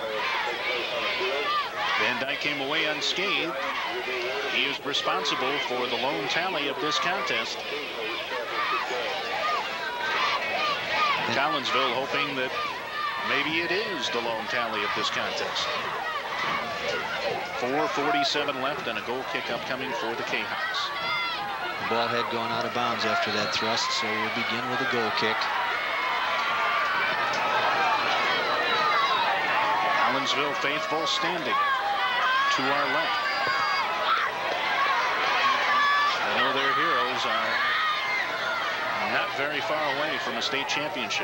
Van Dyke came away unscathed. He is responsible for the lone tally of this contest. Collinsville hoping that maybe it is the lone tally of this contest. 4:47 left and a goal kick upcoming for the K-Hawks. The ball had gone out of bounds after that thrust, so we'll begin with a goal kick. Collinsville faithful standing to our left. I know their heroes are not very far away from a state championship.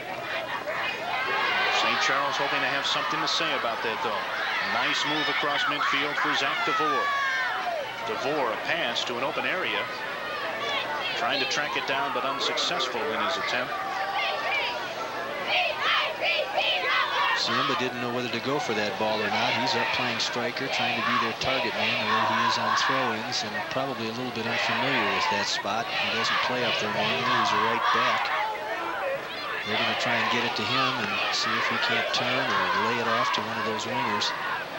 St. Charles hoping to have something to say about that, though. Nice move across midfield for Zach DeVore. DeVore, a pass to an open area. Trying to track it down, but unsuccessful in his attempt. Ziemba didn't know whether to go for that ball or not. He's up playing striker, trying to be their target man the way he is on throw-ins, and probably a little bit unfamiliar with that spot. He doesn't play up there normally. He's a right back. They're going to try and get it to him and see if he can't turn or lay it off to one of those wingers.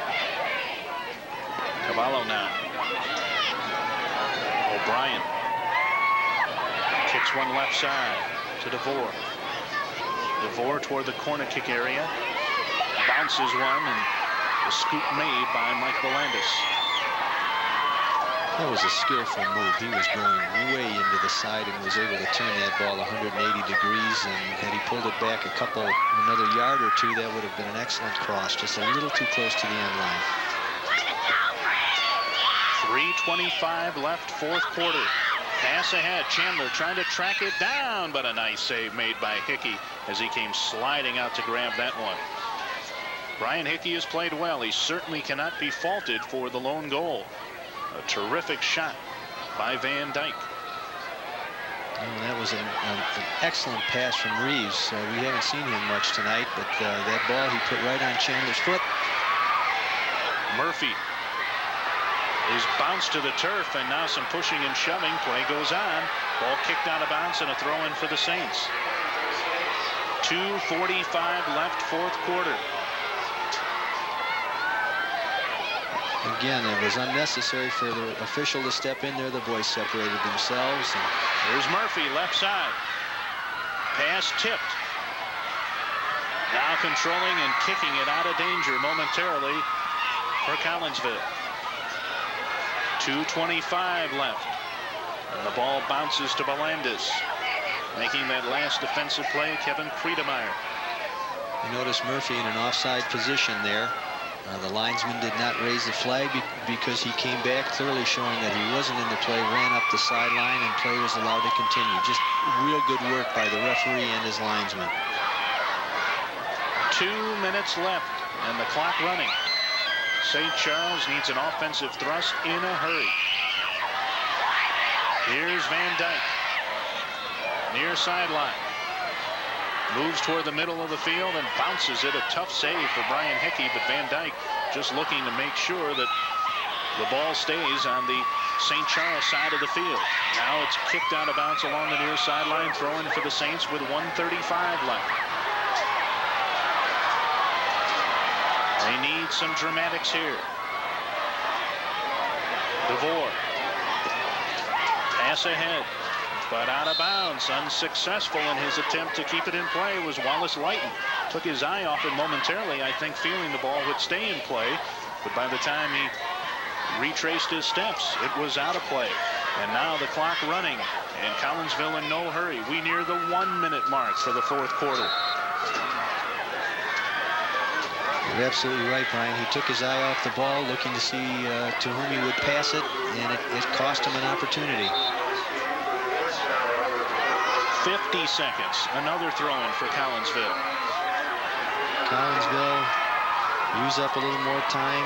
Cavallo now. O'Brien kicks one left side to DeVore. DeVore toward the corner kick area. Bounces one, and the scoop made by Mike Volandis. That was a skillful move. He was going way into the side and was able to turn that ball 180 degrees. And had he pulled it back another yard or two, that would have been an excellent cross. Just a little too close to the end line. 3:25 left, fourth quarter. Pass ahead. Chandler trying to track it down, but a nice save made by Hickey as he came sliding out to grab that one. Brian Hickey has played well. He certainly cannot be faulted for the lone goal. A terrific shot by Van Dyke. Oh, that was an excellent pass from Reeves. We haven't seen him much tonight, but that ball he put right on Chandler's foot. Murphy is bounced to the turf, and now some pushing and shoving. Play goes on. Ball kicked out of bounds and a throw in for the Saints. 2:45 left, fourth quarter. Again, it was unnecessary for the official to step in there. The boys separated themselves. And here's Murphy, left side. Pass tipped. Now controlling and kicking it out of danger momentarily for Collinsville. 2:25 left. And the ball bounces to Belandis. Making that last defensive play, Kevin Friedemeyer. You notice Murphy in an offside position there. The linesman did not raise the flag because he came back, clearly showing that he wasn't in the play, ran up the sideline, and play was allowed to continue. Just real good work by the referee and his linesman. 2 minutes left and the clock running. St. Charles needs an offensive thrust in a hurry. Here's Van Dyke. Near sideline. Moves toward the middle of the field and bounces it. A tough save for Brian Hickey, but Van Dyke just looking to make sure that the ball stays on the St. Charles side of the field. Now it's kicked out of bounds along the near sideline, throwing for the Saints with 1:35 left. They need some dramatics here. DeVore. Pass ahead, but out of bounds. Unsuccessful in his attempt to keep it in play was Wallace Lighton. Took his eye off it momentarily, I think, feeling the ball would stay in play. But by the time he retraced his steps, it was out of play. And now the clock running, and Collinsville in no hurry. We near the 1 minute mark for the fourth quarter. You're absolutely right, Brian. He took his eye off the ball, looking to see to whom he would pass it, and it cost him an opportunity. 50 seconds. Another throw-in for Collinsville. Collinsville use up a little more time.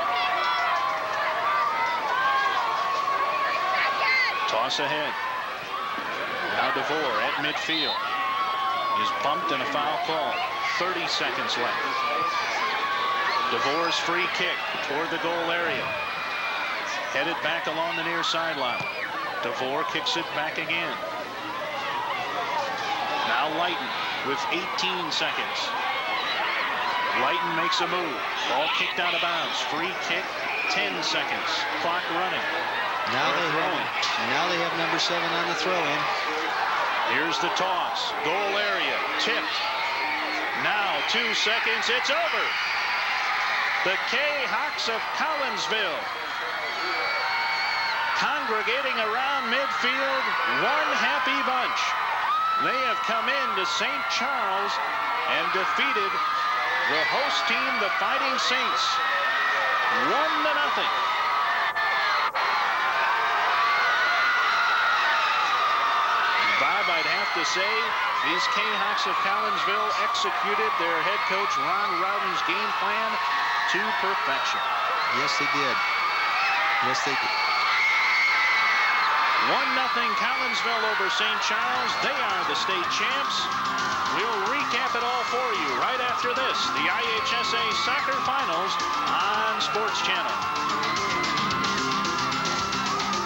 Toss ahead. Now DeVore at midfield. Is bumped and a foul call. 30 seconds left. DeVore's free kick toward the goal area. Headed back along the near sideline. DeVore kicks it back again. Now Lighton with 18 seconds. Lighton makes a move. Ball kicked out of bounds. Free kick, 10 seconds. Clock running. Now they have number 7 on the throw-in. Here's the toss. Goal area. Tipped. Now 2 seconds. It's over. The K-Hawks of Collinsville congregating around midfield, one happy bunch. They have come into St. Charles and defeated the host team, the Fighting Saints, 1-0. Bob, I'd have to say, these K-Hawks of Collinsville executed their head coach Ron Rowden's game plan to perfection. Yes, they did. Yes, they did. 1-0 Collinsville over St. Charles. They are the state champs. We'll recap it all for you right after this. The IHSA Soccer Finals on Sports Channel.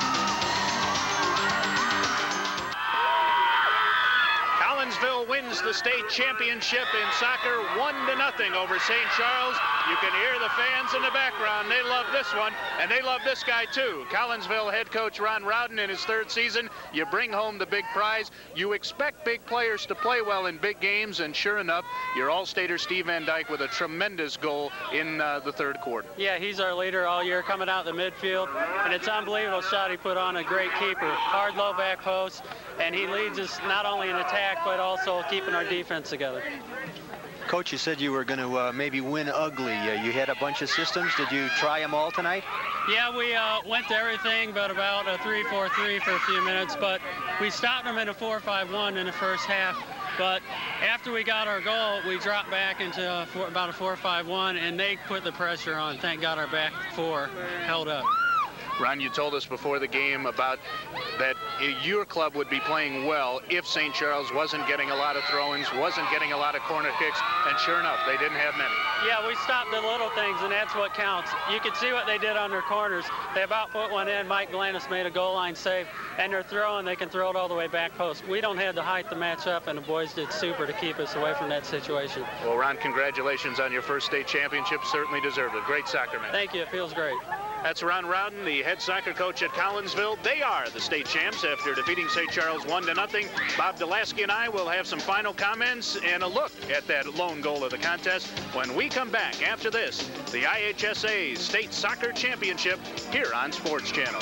Collinsville wins the the state championship in soccer, 1-0 over St. Charles. You can hear the fans in the background. They love this one, and they love this guy too. Collinsville head coach Ron Rowden in his 3rd season. You bring home the big prize. You expect big players to play well in big games, and sure enough, your all-stater Steve Van Dyke with a tremendous goal in the 3rd quarter. Yeah, he's our leader all year, coming out the midfield, and it's an unbelievable shot he put on. A great keeper, hard low back post, and he leads us not only in attack but also keeping our defense together. Coach, you said you were going to maybe win ugly. You had a bunch of systems. Did you try them all tonight? Yeah, we went to everything but about a 3-4-3 for a few minutes, but we stopped them in a 4-5-1 in the first half. But after we got our goal, we dropped back into about a 4-5-1, and they put the pressure on. Thank God our back four held up. Ron, you told us before the game about that your club would be playing well if St. Charles wasn't getting a lot of throw-ins, wasn't getting a lot of corner kicks, and sure enough, they didn't have many. Yeah, we stopped the little things, and that's what counts. You can see what they did on their corners. They about put one in. Mike Gladys made a goal line save, and they're throwing. They can throw it all the way back post. We don't have the height to match up, and the boys did super to keep us away from that situation. Well, Ron, congratulations on your first state championship. Certainly deserved it. Great soccer man. Thank you. It feels great. That's Ron Rowden, the head soccer coach at Collinsville. They are the state champs after defeating St. Charles 1-0. Bob Delaski and I will have some final comments and a look at that lone goal of the contest when we come back after this, the IHSA State Soccer Championship here on Sports Channel.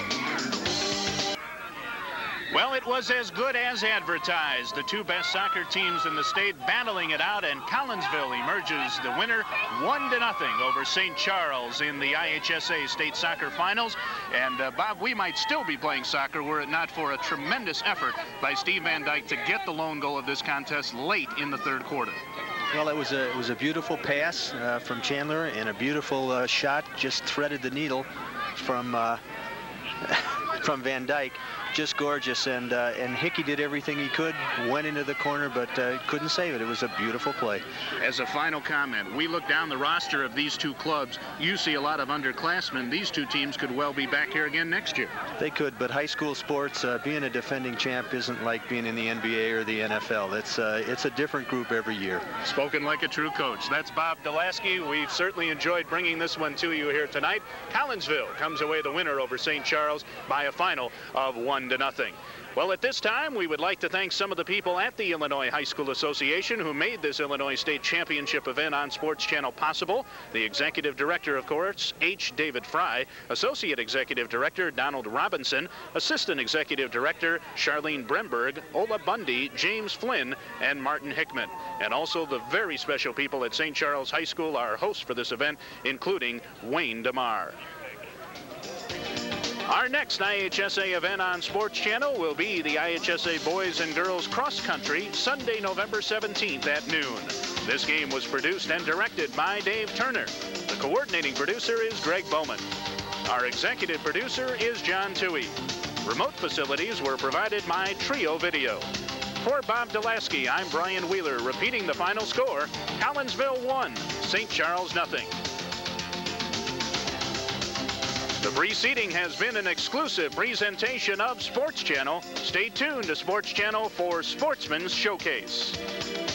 Well, it was as good as advertised. The two best soccer teams in the state battling it out, and Collinsville emerges the winner 1-0 over St. Charles in the IHSA State Soccer Finals. And Bob, we might still be playing soccer were it not for a tremendous effort by Steve Van Dyke to get the lone goal of this contest late in the 3rd quarter. Well, it was a beautiful pass from Chandler, and a beautiful shot, just threaded the needle from Van Dyke. Just gorgeous, and Hickey did everything he could, went into the corner, but couldn't save it. It was a beautiful play. As a final comment, we look down the roster of these two clubs. You see a lot of underclassmen. These two teams could well be back here again next year. They could, but high school sports, being a defending champ isn't like being in the NBA or the NFL. It's a different group every year. Spoken like a true coach. That's Bob Delaski. We've certainly enjoyed bringing this one to you here tonight. Collinsville comes away the winner over St. Charles by a final of 1-0. Well, at this time, we would like to thank some of the people at the Illinois High School Association who made this Illinois State Championship event on Sports Channel possible. The Executive Director, of course, H. David Fry, Associate Executive Director, Donald Robinson, Assistant Executive Director, Charlene Bremberg, Ola Bundy, James Flynn, and Martin Hickman. And also the very special people at St. Charles High School, our hosts for this event, including Wayne DeMar. Our next IHSA event on Sports Channel will be the IHSA Boys and Girls Cross Country, Sunday, November 17th at noon. This game was produced and directed by Dave Turner. The coordinating producer is Greg Bowman. Our executive producer is John Toohey. Remote facilities were provided by Trio Video. For Bob Delaski, I'm Brian Wheeler, repeating the final score: Collinsville 1, St. Charles 0. The preceding has been an exclusive presentation of Sports Channel. Stay tuned to Sports Channel for Sportsman's Showcase.